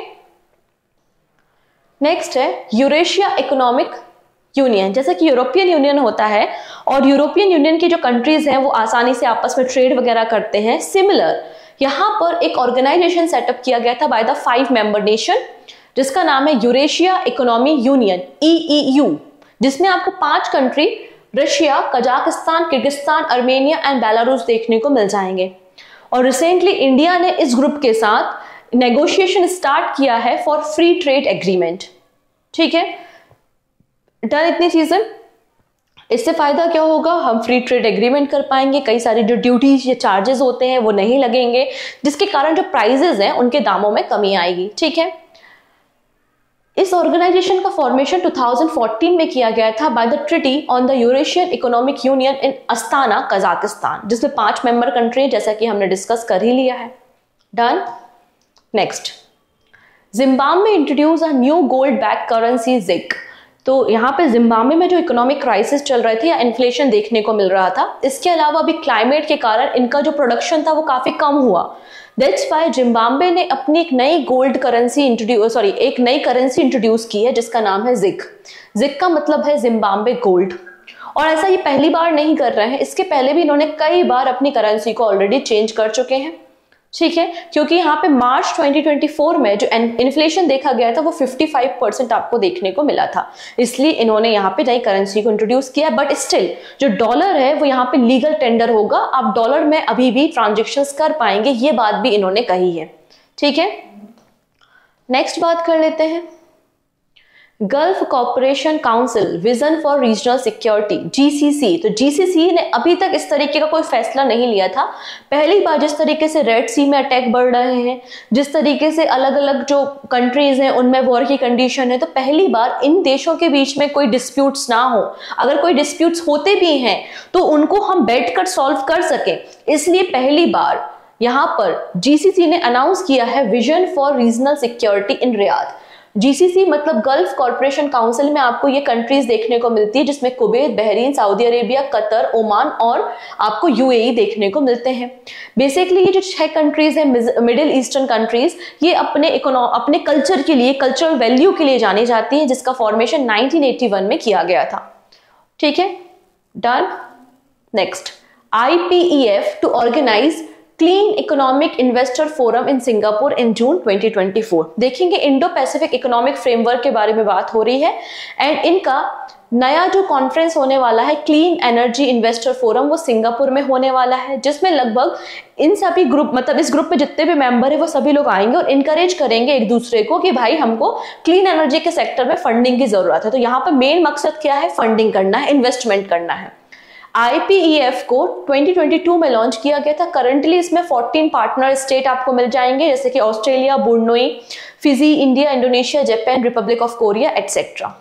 नेक्स्ट है यूरेशिया इकोनॉमिक यूनियन। जैसे कि यूरोपियन यूनियन होता है और यूरोपियन यूनियन की जो कंट्रीज हैं वो आसानी से आपस में ट्रेड वगैरह करते हैं, सिमिलर यहाँ पर एक ऑर्गेनाइजेशन सेटअप किया गया था by the five member nation जिसका नाम है Eurasia economy union, E E U, जिसमें आपको पांच country Russia, Kazakhstan, Kyrgyzstan, Armenia and Belarus देखने को मिल जाएंगे। और रिसेंटली इंडिया ने इस ग्रुप के साथ नेगोशिएशन स्टार्ट किया है फॉर फ्री ट्रेड एग्रीमेंट। ठीक है, डन इतनी चीजें। इससे फायदा क्या होगा? हम फ्री ट्रेड एग्रीमेंट कर पाएंगे, कई सारी जो ड्यूटीज या चार्जेस होते हैं वो नहीं लगेंगे, जिसके कारण जो प्राइजेस हैं उनके दामों में कमी आएगी। ठीक है, इस ऑर्गेनाइजेशन का फॉर्मेशन टू थाउजेंड फोर्टीन में किया गया था by the treaty on the Eurasian economic union in Astana, Kazakhstan, जिसमें पांच मेंबर कंट्री है जैसा कि हमने डिस्कस कर ही लिया है। Done. Next, Zimbabwe introduce a new gold back currency ZiG. तो यहाँ पे जिम्बाब्वे में जो इकोनॉमिक क्राइसिस चल रहे थे या इन्फ्लेशन देखने को मिल रहा था, इसके अलावा भी क्लाइमेट के कारण इनका जो प्रोडक्शन था वो काफी कम हुआ। दैट्स वाई जिम्बाब्वे ने अपनी एक नई गोल्ड करेंसी इंट्रोड्यूस सॉरी एक नई करेंसी इंट्रोड्यूस की है जिसका नाम है जिग। जिग का मतलब है जिम्बाब्वे गोल्ड और ऐसा ये पहली बार नहीं कर रहे हैं, इसके पहले भी इन्होंने कई बार अपनी करेंसी को ऑलरेडी चेंज कर चुके हैं, ठीक है। क्योंकि यहाँ पे मार्च ट्वेंटी ट्वेंटी फोर में जो इन्फ्लेशन देखा गया था वो पचपन परसेंट आपको देखने को मिला था, इसलिए इन्होंने यहाँ पे नई करेंसी को इंट्रोड्यूस किया। बट स्टिल जो डॉलर है वो यहाँ पे लीगल टेंडर होगा, आप डॉलर में अभी भी ट्रांजेक्शन्स कर पाएंगे, ये बात भी इन्होंने कही है, ठीक है। नेक्स्ट बात कर लेते हैं gulf corporation council vision for regional security, GCC. तो जीसीसी ने अभी तक इस तरीके का कोई फैसला नहीं लिया था। पहली बार जिस तरीके से रेड सी में अटैक बढ़ रहे हैं, जिस तरीके से अलग अलग जो कंट्रीज हैं उनमें वॉर की कंडीशन है, तो पहली बार इन देशों के बीच में कोई डिस्प्यूट्स ना हो। अगर कोई डिस्प्यूट्स होते भी हैं तो उनको हम बैठकर सॉल्व कर सकें, इसलिए पहली बार यहाँ पर जीसीसी ने अनाउंस किया है vision for regional security in Riyadh. GCC मतलब गल्फ कॉर्पोरेशन काउंसिल में आपको ये कंट्रीज देखने को मिलती है, जिसमें Kuwait, Bahrain, Saudi Arabia, Qatar, Oman और आपको यूएई देखने को मिलते हैं। बेसिकली ये जो छह कंट्रीज है मिडिल ईस्टर्न कंट्रीज, ये अपने इकोनॉ अपने कल्चर के लिए, कल्चरल वैल्यू के लिए जानी जाती है, जिसका फॉर्मेशन नाइनटीन एटी वन में किया गया था, ठीक है। Done. Next, IPEF to organise clean economic investor forum in Singapore in June twenty twenty four. देखेंगे इंडो पैसिफिक इकोनॉमिक फ्रेमवर्क के बारे में बात हो रही है, एंड इनका नया जो कॉन्फ्रेंस होने वाला है क्लीन एनर्जी इन्वेस्टर फोरम, वो सिंगापुर में होने वाला है, जिसमें लगभग इन सभी ग्रुप मतलब इस ग्रुप में जितने भी मेंबर है वो सभी लोग आएंगे और इनकरेज करेंगे एक दूसरे को कि भाई हमको क्लीन एनर्जी के सेक्टर में फंडिंग की जरूरत है। तो यहाँ पर मेन मकसद क्या है? फंडिंग करना है, इन्वेस्टमेंट करना है। आईपीईएफ को ट्वेंटी ट्वेंटी टू में लॉन्च किया गया था। करंटली इसमें फोर्टीन पार्टनर स्टेट आपको मिल जाएंगे, जैसे कि Australia, Brunei, Fiji, India, Indonesia, Japan, Republic of Korea etcetera.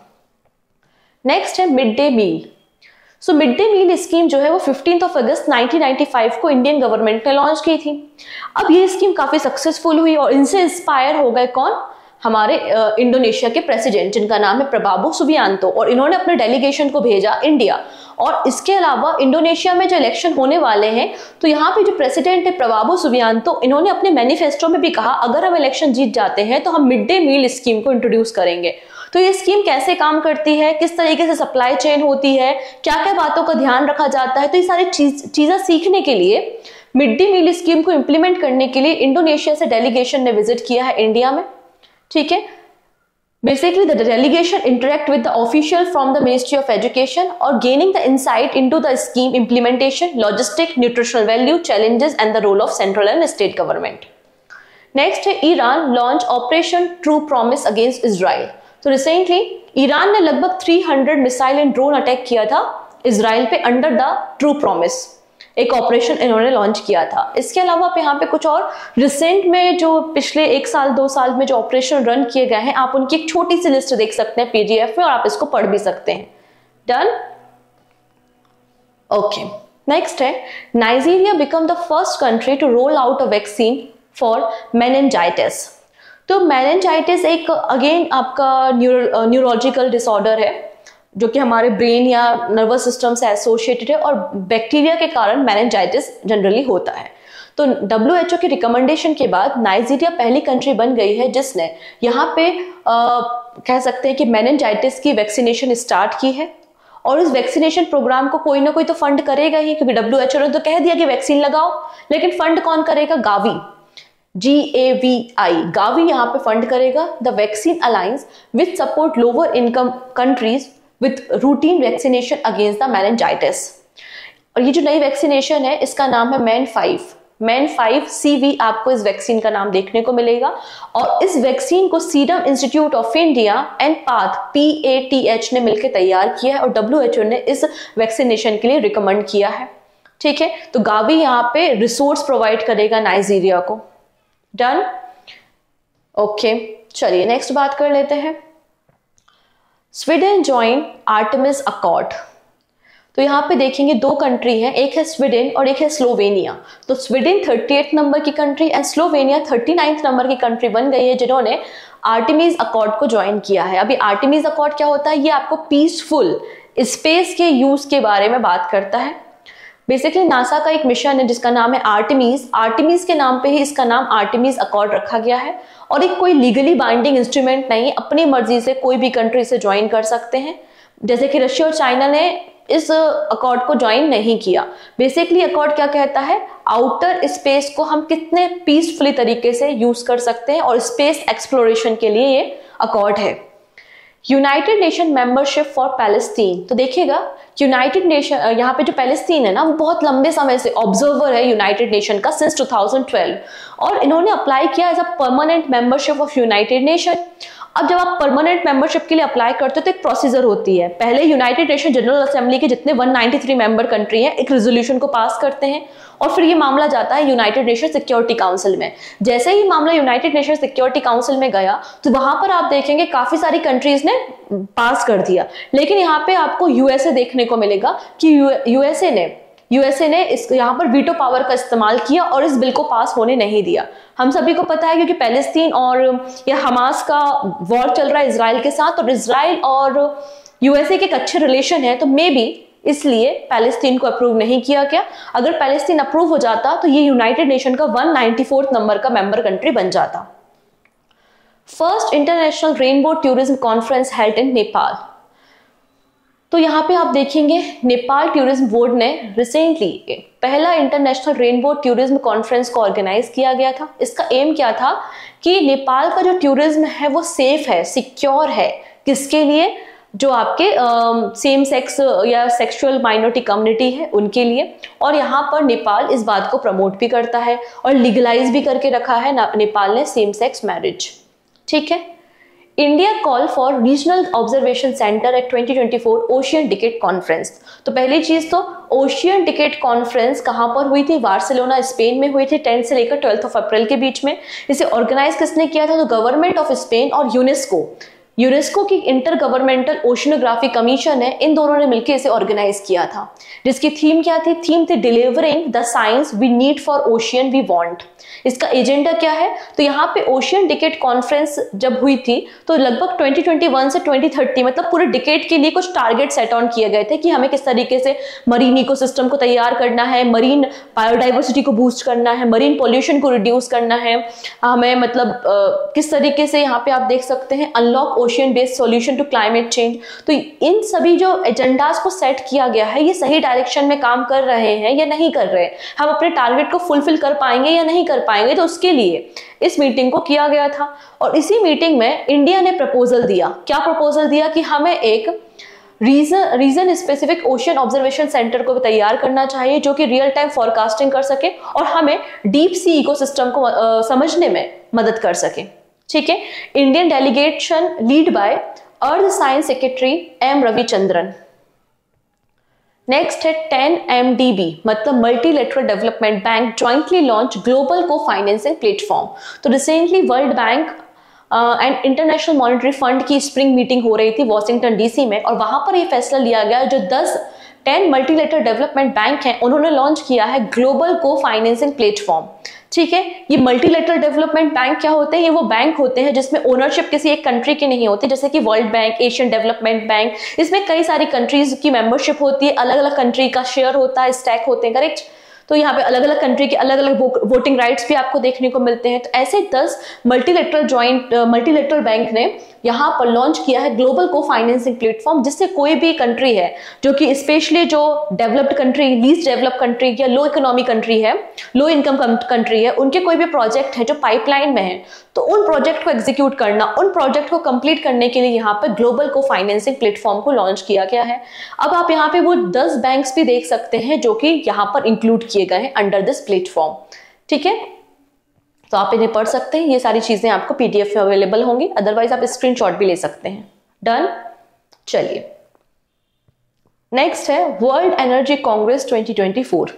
Next है mid day meal. So mid day meal scheme जो है वो fifteenth of August nineteen ninety five को इंडियन गवर्नमेंट ने लॉन्च की थी। अब ये स्कीम काफी सक्सेसफुल हुई और इनसे इंस्पायर हो गए कौन? हमारे इंडोनेशिया के प्रेसिडेंट, जिनका नाम है प्रबावो सुबियांतो, और इन्होंने अपने डेलीगेशन को भेजा इंडिया। और इसके अलावा इंडोनेशिया में जो इलेक्शन होने वाले हैं, तो यहाँ पे जो प्रेसिडेंट है प्रबावो सुबियांतो, इन्होंने अपने मैनिफेस्टो में भी कहा अगर हम इलेक्शन जीत जाते हैं तो हम मिड डे मील स्कीम को इंट्रोड्यूस करेंगे। तो ये स्कीम कैसे काम करती है, किस तरीके से सप्लाई चेन होती है, क्या क्या बातों का ध्यान रखा जाता है, तो ये सारी चीज चीजें सीखने के लिए, मिड डे मील स्कीम को इम्प्लीमेंट करने के लिए इंडोनेशिया से डेलीगेशन ने विजिट किया है इंडिया में, ठीक है। Basically, the delegation interact with the official from the Ministry of Education or gaining the insight into the scheme implementation, logistic, nutritional value, challenges and the role of central and state government. Next है Iran launch Operation True Promise against Israel. तो रिसेंटली ईरान ने लगभग three hundred missile and drone attack किया था इजराइल पे अंडर द ट्रू प्रॉमिस, एक ऑपरेशन इन्होंने लॉन्च किया था। इसके अलावा आप यहाँ पे कुछ और रिसेंट में जो पिछले एक साल दो साल में जो ऑपरेशन रन किए गए हैं, आप उनकी एक छोटी सी लिस्ट देख सकते हैं पीडीएफ में और आप इसको पढ़ भी सकते हैं। डन। ओके, नेक्स्ट है Nigeria become the first country to roll out a vaccine for meningitis. तो मेनिंजाइटिस एक अगेन आपका न्यूरो न्यूरोलॉजिकल डिसऑर्डर है जो कि हमारे ब्रेन या नर्वस सिस्टम से एसोसिएटेड है और बैक्टीरिया के कारण मेनिंजाइटिस जनरली होता है। तो डब्ल्यू एच ओ की रिकमेंडेशन के बाद नाइजीरिया पहली कंट्री बन गई है जिसने यहाँ पे आ, कह सकते हैं कि मेनिंजाइटिस की वैक्सीनेशन स्टार्ट की है। और इस वैक्सीनेशन प्रोग्राम को कोई ना कोई तो फंड करेगा ही, क्योंकि डब्ल्यू एच ओ ने तो कह दिया कि वैक्सीन लगाओ, लेकिन फंड कौन करेगा? Gavi, G A V I, Gavi यहाँ पे फंड करेगा। The vaccine alliance with support lower income countries with routine vaccination against the meningitis। और ये जो नई वैक्सीनेशन है इसका नाम है Men five, Men five C V आपको इस वैक्सीन का नाम देखने को मिलेगा। और इस वैक्सीन को Serum Institute of India and PATH P A T H ने मिलकर तैयार किया है और डब्ल्यू एच ओ ने इस वैक्सीनेशन के लिए रिकमेंड किया है, ठीक है। तो गावी यहाँ पे रिसोर्स प्रोवाइड करेगा नाइजीरिया को। डन। ओके, चलिए नेक्स्ट बात कर लेते हैं। Sweden join Artemis accord. तो यहाँ पे देखेंगे दो कंट्री है, एक है स्वीडन और एक है स्लोवेनिया। तो स्वीडन थर्टी एथ नंबर की country and Slovenia thirty ninth number की कंट्री बन गई है जिन्होंने आर्टेमिस अकॉर्ड को ज्वाइन किया है। अभी आर्टेमिस अकॉर्ड क्या होता है? ये आपको पीसफुल स्पेस के यूज के बारे में बात करता है। बेसिकली नासा का एक मिशन है जिसका नाम है आर्टेमिस। आर्टेमिस के नाम पे ही इसका नाम आर्टेमिस अकॉर्ड रखा गया है और एक कोई लीगली बाइंडिंग इंस्ट्रूमेंट नहीं, अपनी मर्जी से कोई भी कंट्री से ज्वाइन कर सकते हैं। जैसे कि रशिया और चाइना ने इस अकॉर्ड को ज्वाइन नहीं किया। बेसिकली अकॉर्ड क्या कहता है, आउटर स्पेस को हम कितने पीसफुली तरीके से यूज कर सकते हैं, और स्पेस एक्सप्लोरेशन के लिए ये अकॉर्ड है। United Nation membership for Palestine, तो देखिएगा यूनाइटेड नेशन, यहाँ पे जो पैलेस्तीन है ना, वो बहुत लंबे समय से ऑब्जर्वर है यूनाइटेड नेशन का सिंस टू थाउजेंड ट्वेल्व, और इन्होंने अप्लाई किया as a permanent membership of United Nation. अब जब आप परमानेंट मेंबरशिप के लिए अप्लाई करते हो तो एक प्रोसीजर होती है। पहले यूनाइटेड नेशन जनरल असेंबली के जितने एक सौ तिरानवे मेंबर कंट्री हैं एक रेजोल्यूशन को पास करते हैं, और फिर ये मामला जाता है यूनाइटेड नेशन सिक्योरिटी काउंसिल में। जैसे ही मामला यूनाइटेड नेशन सिक्योरिटी काउंसिल में गया तो वहां पर आप देखेंगे काफी सारी कंट्रीज ने पास कर दिया, लेकिन यहाँ पे आपको यूएसए देखने को मिलेगा कि यूएसए ने यूएसए ने इस यहाँ पर वीटो पावर का इस्तेमाल किया और इस बिल को पास होने नहीं दिया। हम सभी को पता है क्योंकि पैलेस्तीन और या हमास का वॉर चल रहा है इजराइल के साथ, और इजराइल और यूएसए के एक अच्छे रिलेशन है, तो मे बी इसलिए पैलेस्तीन को अप्रूव नहीं किया गया। अगर पैलेस्तीन अप्रूव हो जाता तो ये यूनाइटेड नेशन का एक सौ चौरानवे नंबर का मेंबर कंट्री बन जाता। First international rainbow tourism conference held in Nepal, तो यहाँ पे आप देखेंगे नेपाल टूरिज्म बोर्ड ने रिसेंटली पहला इंटरनेशनल रेनबो टूरिज्म कॉन्फ्रेंस को ऑर्गेनाइज किया गया था। इसका एम क्या था कि नेपाल का जो टूरिज्म है वो सेफ है, सिक्योर है, किसके लिए, जो आपके सेम सेक्स या सेक्सुअल माइनॉरिटी कम्युनिटी है उनके लिए। और यहाँ पर नेपाल इस बात को प्रमोट भी करता है और लीगलाइज भी करके रखा है नेपाल ने सेम सेक्स मैरिज। ठीक है। India call for regional observation centre at twenty twenty four ocean decade conference. तो पहली चीज तो ओशियन डिकेट कॉन्फ्रेंस कहाँ पर हुई थी, बार्सिलोना स्पेन में हुई थी टेंथ से लेकर ट्वेल्थ ऑफ अप्रैल के बीच में। इसे ऑर्गेनाइज किसने किया था, तो गवर्नमेंट ऑफ स्पेन और यूनेस्को यूनेस्को की इंटर गवर्नमेंटल ओशनोग्राफी कमीशन है, इन दोनों ने मिलकर इसे ऑर्गेनाइज किया था। जिसकी थीम क्या थी, थीम थी delivering the science we need for ocean we want. इसका एजेंडा क्या है, तो यहाँ पे ओशियन डिकेट कॉन्फ्रेंस जब हुई थी तो लगभग ट्वेंटी ट्वेंटी वन से ट्वेंटी थर्टी मतलब पूरे डिकेट के लिए कुछ टारगेट सेट ऑन किए गए थे कि हमें किस तरीके से मरीन इकोसिस्टम को तैयार करना है, मरीन बायोडाइवर्सिटी को बूस्ट करना है, मरीन पॉल्यूशन को रिड्यूस करना है हमें, मतलब आ, किस तरीके से यहाँ पे आप देख सकते हैं unlock ocean based solution to climate change. तो इन सभी जो एजेंडाज को सेट किया गया है ये सही डायरेक्शन में काम कर रहे हैं या नहीं कर रहे हैं, हम अपने टारगेट को फुलफिल कर पाएंगे या नहीं कर पाएंगे, तो उसके लिए इस मीटिंग को किया गया था। और इसी मीटिंग में इंडिया ने प्रपोजल दिया, क्या प्रपोजल दिया कि हमें एक region region specific ocean observation centre को तैयार करना चाहिए जो कि रियल टाइम फॉरकास्टिंग कर सके और हमें डीप सी इकोसिस्टम को आ, समझने में मदद कर सके। ठीक है। Indian delegation lead by earth science secretary M Ravichandran. Next है टेन एम डी बी मतलब multilateral development bank jointly launch global co financing platform. तो recently world bank and international monetary fund की स्प्रिंग मीटिंग हो रही थी वॉशिंगटन डीसी में, और वहां पर यह फैसला लिया गया जो दस टेन मल्टीलेटरल डेवलपमेंट बैंक हैं उन्होंने लॉन्च किया है ग्लोबल को फाइनेंसिंग प्लेटफॉर्म। ठीक है। ये मल्टीलेटरल डेवलपमेंट बैंक क्या होते हैं, ये वो बैंक होते हैं जिसमें ओनरशिप किसी एक कंट्री की नहीं होती, जैसे कि world bank, Asian development bank, इसमें कई सारी कंट्रीज की मेंबरशिप होती है, अलग अलग कंट्री का शेयर होता है, स्टैक होते हैं, करेक्ट। तो यहाँ पे अलग अलग कंट्री के अलग अलग वोटिंग राइट्स भी आपको देखने को मिलते हैं। तो ऐसे दस मल्टीलेटरल जॉइंट मल्टीलेटरल बैंक ने यहाँ पर लॉन्च किया है ग्लोबल को फाइनेंसिंग प्लेटफॉर्म, जिससे कोई भी कंट्री है जो कि स्पेशली जो developed country, least developed country या लो इकोनॉमी कंट्री है, लो इनकम कंट्री है, उनके कोई भी प्रोजेक्ट है जो पाइपलाइन में है, तो उन प्रोजेक्ट को एग्जीक्यूट करना, उन प्रोजेक्ट को कंप्लीट करने के लिए यहाँ पे ग्लोबल को फाइनेंसिंग प्लेटफॉर्म को लॉन्च किया गया है। अब आप यहाँ पे वो दस बैंक्स भी देख सकते हैं जो कि यहाँ पर इंक्लूड किए गए हैं अंडर दिस प्लेटफॉर्म। ठीक है। तो आप इन्हें पढ़ सकते हैं, ये सारी चीजें आपको पीडीएफ में अवेलेबल होंगी, अदरवाइज आप स्क्रीनशॉट भी ले सकते हैं। डन। चलिए नेक्स्ट है world energy congress twenty twenty four.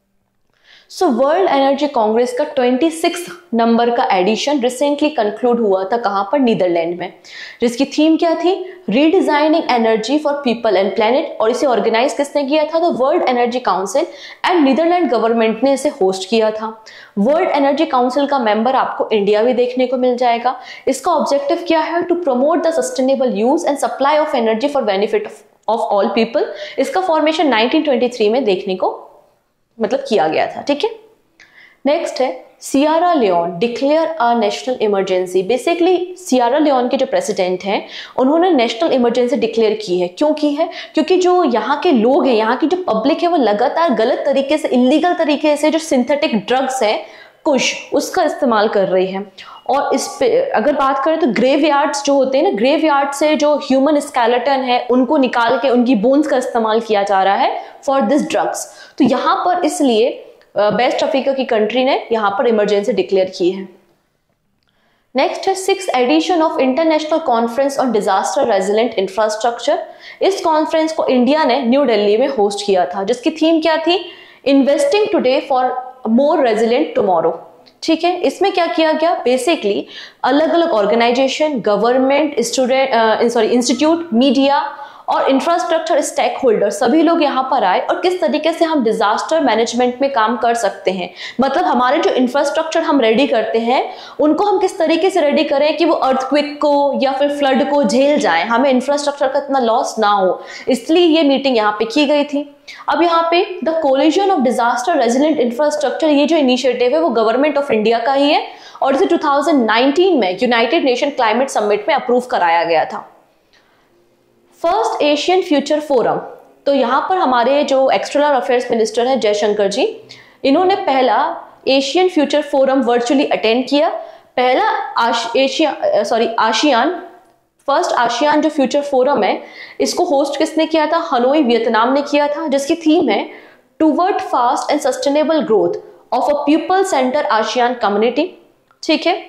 So world energy congress का ट्वेंटी सिक्स नंबर का एडिशन रिसेंटली कंक्लूड हुआ था, कहां पर, नीदरलैंड में, जिसकी थीम क्या थी, redesigning energy for people and planet. और इसे ऑर्गेनाइज किसने किया था, तो world energy council and Netherland government ने इसे होस्ट किया था। वर्ल्ड एनर्जी काउंसिल का मेंबर आपको इंडिया भी देखने को मिल जाएगा। इसका ऑब्जेक्टिव क्या है, to promote the sustainable use and supply of energy for benefit of all people. इसका फॉर्मेशन नाइनटीन ट्वेंटी थ्री में देखने को मतलब किया गया था। ठीक है। नेक्स्ट है Sierra Leone declare a national emergency. Basically Sierra Leone के जो प्रेसिडेंट हैं उन्होंने नेशनल इमरजेंसी डिक्लेयर की है। क्यों की है? क्योंकि जो यहाँ के लोग हैं, यहाँ की जो पब्लिक है, वो लगातार गलत तरीके से, इलीगल तरीके से जो सिंथेटिक ड्रग्स है कुश, उसका इस्तेमाल कर रही है। और इस पे अगर बात करें तो ग्रेव यार्ड्स जो होते हैं ना, ग्रेव यार्ड से जो ह्यूमन स्केलेटन है उनको निकाल के उनकी बोन्स का इस्तेमाल किया जा रहा है फॉर दिस ड्रग्स। तो यहाँ पर इसलिए वेस्ट अफ्रीका की कंट्री ने यहाँ पर इमरजेंसी डिक्लेयर की है। नेक्स्ट है six edition of international conference on disaster resilient infrastructure. इस कॉन्फ्रेंस को इंडिया ने न्यू दिल्ली में होस्ट किया था, जिसकी थीम क्या थी? Investing today for more resilient tomorrow. ठीक है, इसमें क्या किया गया? बेसिकली अलग अलग organisation, government, student sorry institute, media और इंफ्रास्ट्रक्चर स्टेक होल्डर, सभी लोग यहाँ पर आए और किस तरीके से हम डिजास्टर मैनेजमेंट में काम कर सकते हैं। मतलब हमारे जो इंफ्रास्ट्रक्चर हम रेडी करते हैं उनको हम किस तरीके से रेडी करें कि वो अर्थक्वेक को या फिर फ्लड को झेल जाए, हमें इंफ्रास्ट्रक्चर का इतना लॉस ना हो। इसलिए ये मीटिंग यहाँ पे की गई थी। अब यहाँ पे the coalition of disaster resilient infrastructure, ये जो इनिशिएटिव है वो गवर्नमेंट ऑफ इंडिया का ही है और इसे दो हज़ार उन्नीस में यूनाइटेड नेशन क्लाइमेट समिट में अप्रूव कराया गया था। फर्स्ट एशियन फ्यूचर फोरम, तो यहाँ पर हमारे जो एक्सटर्नल अफेयर्स मिनिस्टर हैं जयशंकर जी, इन्होंने पहला Asian future forum virtually attend किया। पहला आश, Asia sorry ASEAN first ASEAN जो फ्यूचर फोरम है इसको होस्ट किसने किया था? हनोई वियतनाम ने किया था, जिसकी थीम है toward fast and sustainable growth of a people centre ASEAN community. ठीक है,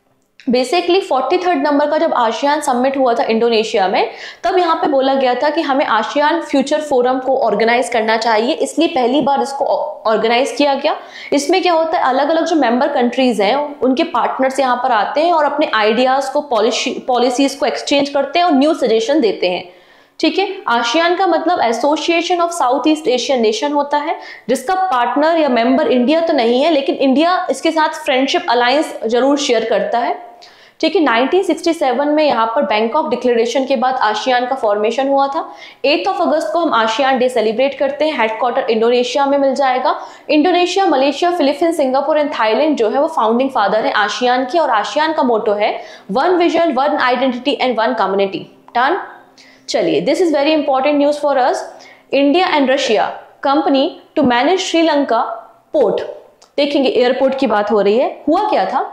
बेसिकली फोर्टी थर्ड नंबर का जब आशियान समिट हुआ था इंडोनेशिया में, तब यहाँ पे बोला गया था कि हमें आशियान फ्यूचर फोरम को ऑर्गेनाइज करना चाहिए, इसलिए पहली बार इसको ऑर्गेनाइज किया गया। इसमें क्या होता है, अलग अलग जो मेंबर कंट्रीज हैं उनके पार्टनर्स यहाँ पर आते हैं और अपने आइडियाज को, पॉलिसीज को एक्सचेंज करते हैं और न्यू सजेशन देते हैं। ठीक है, आशियान का मतलब association of South East Asian nation होता है, जिसका पार्टनर या मेंबर इंडिया तो नहीं है, लेकिन इंडिया इसके साथ फ्रेंडशिप अलायंस जरूर शेयर करता है। ठीक है, नाइनटीन सिक्सटी सेवन में यहाँ पर बैंकॉक डिक्लेरेशन के बाद आशियान का फॉर्मेशन हुआ था। एट ऑफ अगस्त को हम आशियान डे सेलिब्रेट करते हैं। हेडक्वार्टर इंडोनेशिया में मिल जाएगा। Indonesia, Malaysia, Philippines, Singapore and Thailand जो है वो फाउंडिंग फादर है आशियान की, और आशियान का मोटो है one vision, one identity and one community. Done. चलिए, this is very important news for us. India and Russia company to manage Sri Lanka port. देखेंगे, एयरपोर्ट की बात हो रही है। हुआ क्या था,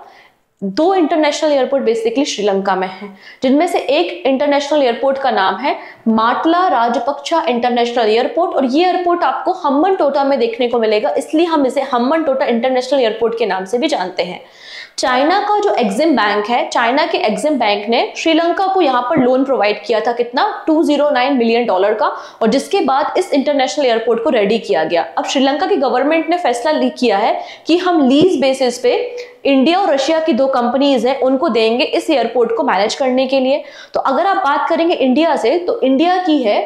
दो इंटरनेशनल एयरपोर्ट बेसिकली श्रीलंका में हैं, जिनमें से एक इंटरनेशनल एयरपोर्ट का नाम है माटला राजपक्षा इंटरनेशनल एयरपोर्ट, और ये एयरपोर्ट आपको हम्बनटोटा में देखने को मिलेगा, इसलिए हम इसे हम्बनटोटा इंटरनेशनल एयरपोर्ट के नाम से भी जानते हैं। चाइना का जो एग्जिम बैंक है, चाइना के एग्जिम बैंक ने श्रीलंका को यहाँ पर लोन प्रोवाइड किया था, कितना? दो सौ नौ मिलियन डॉलर का, और जिसके बाद इस इंटरनेशनल एयरपोर्ट को रेडी किया गया। अब श्रीलंका की गवर्नमेंट ने फैसला किया है कि हम लीज बेसिस पे इंडिया और रशिया की दो कंपनीज हैं उनको देंगे इस एयरपोर्ट को मैनेज करने के लिए। तो अगर आप बात करेंगे इंडिया से, तो इंडिया की है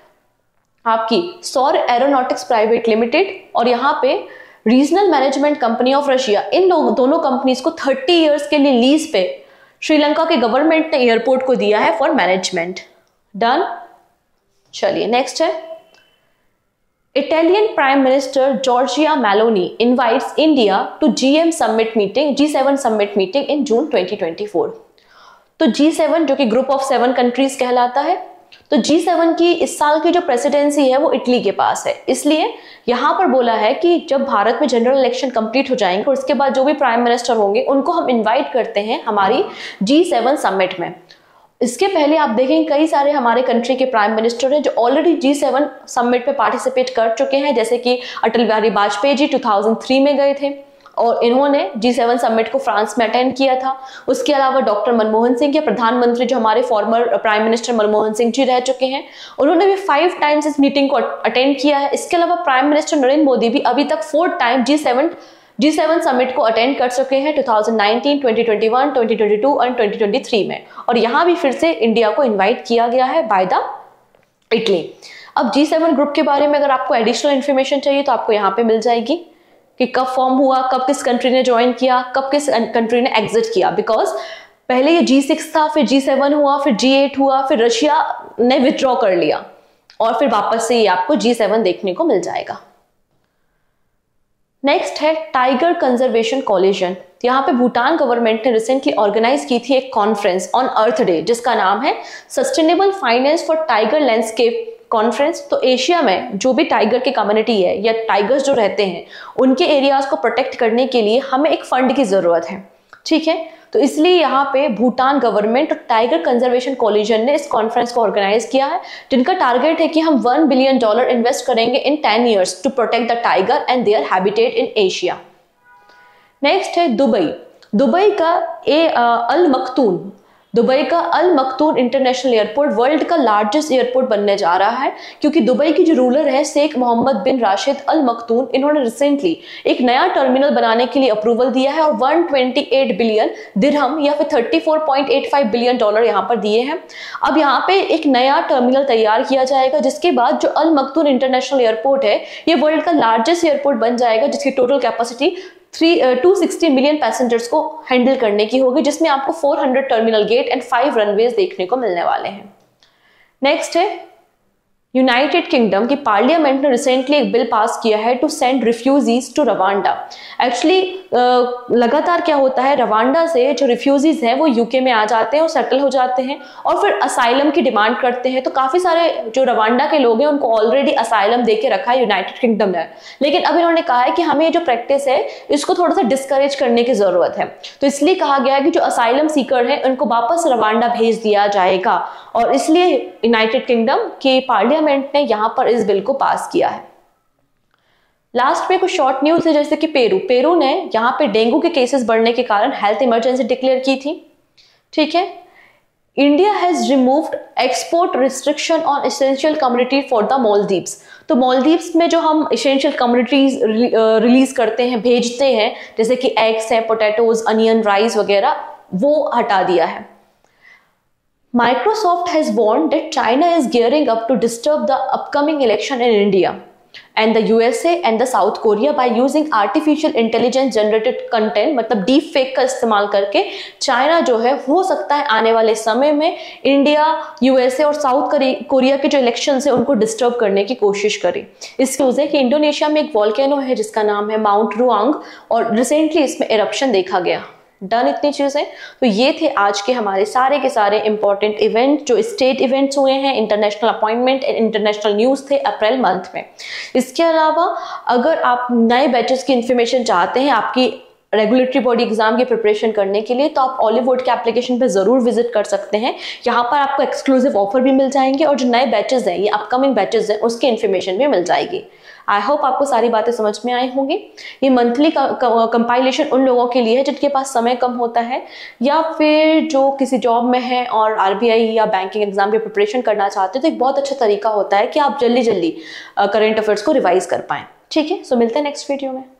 आपकी सौर एरोनॉटिक्स प्राइवेट लिमिटेड, और यहाँ पे regional management company of Russia. इन लोग दोनों कंपनीज को थर्टी इयर्स के लिए लीज पे श्रीलंका के गवर्नमेंट ने एयरपोर्ट को दिया है फॉर मैनेजमेंट। डन। चलिए, नेक्स्ट है Italian prime minister Giorgia Meloni invites India to GM summit meeting G seven summit meeting in June twenty twenty four. तो जी सेवन जो कि ग्रुप ऑफ सेवन कंट्रीज कहलाता है, तो जी सेवन की इस साल की जो प्रेसिडेंसी है वो इटली के पास है। इसलिए यहाँ पर बोला है कि जब भारत में जनरल इलेक्शन कंप्लीट हो जाएंगे और उसके बाद जो भी प्राइम मिनिस्टर होंगे उनको हम इनवाइट करते हैं हमारी जी सेवन समिट में। इसके पहले आप देखेंगे कई सारे हमारे कंट्री के प्राइम मिनिस्टर हैं जो ऑलरेडी जी सेवन समिट में पार्टिसिपेट कर चुके हैं, जैसे कि अटल बिहारी वाजपेयी जी दो हज़ार तीन में गए थे और इन्होंने जी सेवन समिट को फ्रांस में अटेंड किया था। उसके अलावा डॉक्टर मनमोहन सिंह के प्रधानमंत्री जो हमारे former prime minister Manmohan Singh ji रह चुके हैं, उन्होंने भी फाइव टाइम्स इस मीटिंग को अटेंड किया है। इसके अलावा प्राइम मिनिस्टर नरेंद्र मोदी भी अभी तक fourth time G seven G seven summit को अटेंड कर चुके हैं दो हज़ार उन्नीस, दो हज़ार इक्कीस, दो हज़ार बाईस और दो हज़ार तेईस में, और यहाँ भी फिर से इंडिया को इन्वाइट किया गया है बाय द इटली। अब जी सेवन ग्रुप के बारे में अगर आपको एडिशनल इन्फॉर्मेशन चाहिए तो आपको यहाँ पे मिल जाएगी कि कब फॉर्म हुआ, कब किस कंट्री ने ज्वाइन किया, कब किस कंट्री ने एग्जिट किया। बिकॉज पहले ये जी सिक्स था, फिर जी सेवन हुआ, फिर जी एट हुआ, फिर रशिया ने विथड्रॉ कर लिया और फिर वापस से ये आपको जी सेवन देखने को मिल जाएगा। नेक्स्ट है टाइगर कंजर्वेशन कोलिशन। यहाँ पे भूटान गवर्नमेंट ने रिसेंटली ऑर्गेनाइज की थी एक कॉन्फ्रेंस ऑन अर्थ डे जिसका नाम है sustainable finance for tiger landscape conference. तो एशिया में जो भी टाइगर की कम्युनिटी है या टाइगर्स जो रहते हैं उनके एरियाज को प्रोटेक्ट करने के लिए हमें एक फंड की जरूरत है, ठीक है। तो इसलिए यहाँ पे भूटान गवर्नमेंट और टाइगर कंजर्वेशन कोलिशन ने इस कॉन्फ्रेंस को ऑर्गेनाइज किया है, जिनका टारगेट है कि हम वन बिलियन डॉलर इन्वेस्ट करेंगे in ten years to protect the tiger and their habitat in Asia. Next है दुबई। दुबई का ए अल मखतूम दुबई का Al Maktoum international airport world का लार्जेस्ट एयरपोर्ट बनने जा रहा है, क्योंकि दुबई की जो रूलर है शेख मोहम्मद बिन राशिद अल मखतूम, इन्होंने रिसेंटली एक नया टर्मिनल बनाने के लिए अप्रूवल दिया है और एक सौ अट्ठाईस बिलियन दिरहम या फिर चौंतीस पॉइंट आठ पाँच बिलियन डॉलर यहाँ पर दिए हैं। अब यहाँ पे एक नया टर्मिनल तैयार किया जाएगा, जिसके बाद जो अल मखतूम इंटरनेशनल एयरपोर्ट है ये वर्ल्ड का लार्जेस्ट एयरपोर्ट बन जाएगा, जिसकी total capacity three two sixty million passengers को हैंडल करने की होगी, जिसमें आपको चार सौ terminal gate and five runways देखने को मिलने वाले हैं। नेक्स्ट है यूनाइटेड किंगडम की पार्लियामेंट ने रिसेंटली एक बिल पास किया है to send refugees to Rwanda. Actually लगातार क्या होता है, रवांडा से जो रिफ्यूजीज हैं वो यूके में आ जाते हैं और सेटल हो जाते हैं और फिर असाइलम की डिमांड करते हैं। तो काफी सारे जो रवांडा के लोग हैं उनको ऑलरेडी असाइलम दे के रखा है यूनाइटेड किंगडम ने, लेकिन अब इन्होंने कहा है कि हमें ये जो प्रैक्टिस है इसको थोड़ा सा डिस्करेज करने की जरूरत है। तो इसलिए कहा गया है कि जो असाइलम सीकर हैं उनको वापस रवांडा भेज दिया जाएगा, और इसलिए यूनाइटेड किंगडम की पार्लियामेंट ने यहां पर इस बिल को पास किया है। लास्ट में कुछ शॉर्ट न्यूज है, जैसे कि पेरू पेरू ने यहां पे डेंगू के केसेस बढ़ने के कारण हेल्थ इमरजेंसी डिक्लेयर की थी, ठीक है। India has removed export restriction on essential community for the Maldives. तो मालदीव्स में जो हम एसेंशियल कम्युनिटीज रिलीज करते हैं, भेजते हैं, जैसे कि एग्स है, पोटैटोज, अनियन, राइस वगैरह, वो हटा दिया है। Microsoft has warned that China is gearing up to disturb the upcoming election in India and the U S A and the South Korea by using artificial intelligence generated content, मतलब deep fake का इस्तेमाल करके चाइना जो है हो सकता है आने वाले समय में इंडिया, यूएसए और साउथ कोरिया के जो इलेक्शन है उनको डिस्टर्ब करने की कोशिश करे। इसकी वजह है कि इंडोनेशिया में एक वॉल्केनो है जिसका नाम है माउंट रुआंग, और रिसेंटली इसमें इरप्शन देखा गया। डन इतनी चीजें। तो ये थे आज के हमारे सारे के सारे इंपॉर्टेंट इवेंट जो स्टेट इवेंट्स हुए हैं, international appointment and international news थे अप्रैल मंथ में। इसके अलावा अगर आप नए बैचेस की इंफॉर्मेशन चाहते हैं आपकी रेगुलेटरी बॉडी एग्जाम की प्रिपरेशन करने के लिए, तो आप ऑलिवुड के एप्लीकेशन पे जरूर विजिट कर सकते हैं। यहाँ पर आपको एक्सक्लूसिव ऑफर भी मिल जाएंगे और जो नए बैचेस हैं, ये अपकमिंग बैचेस हैं, उसकी इन्फॉर्मेशन भी मिल जाएगी। आई होप आपको सारी बातें समझ में आई होंगी। ये मंथली कंपाइलेशन उन लोगों के लिए है जिनके पास समय कम होता है, या फिर जो किसी जॉब में है और आरबीआई या बैंकिंग एग्जाम की प्रिपरेशन करना चाहते हैं। तो एक बहुत अच्छा तरीका होता है कि आप जल्दी जल्दी करंट अफेयर्स को रिवाइज कर पाएं। ठीक है, सो मिलते हैं नेक्स्ट वीडियो में।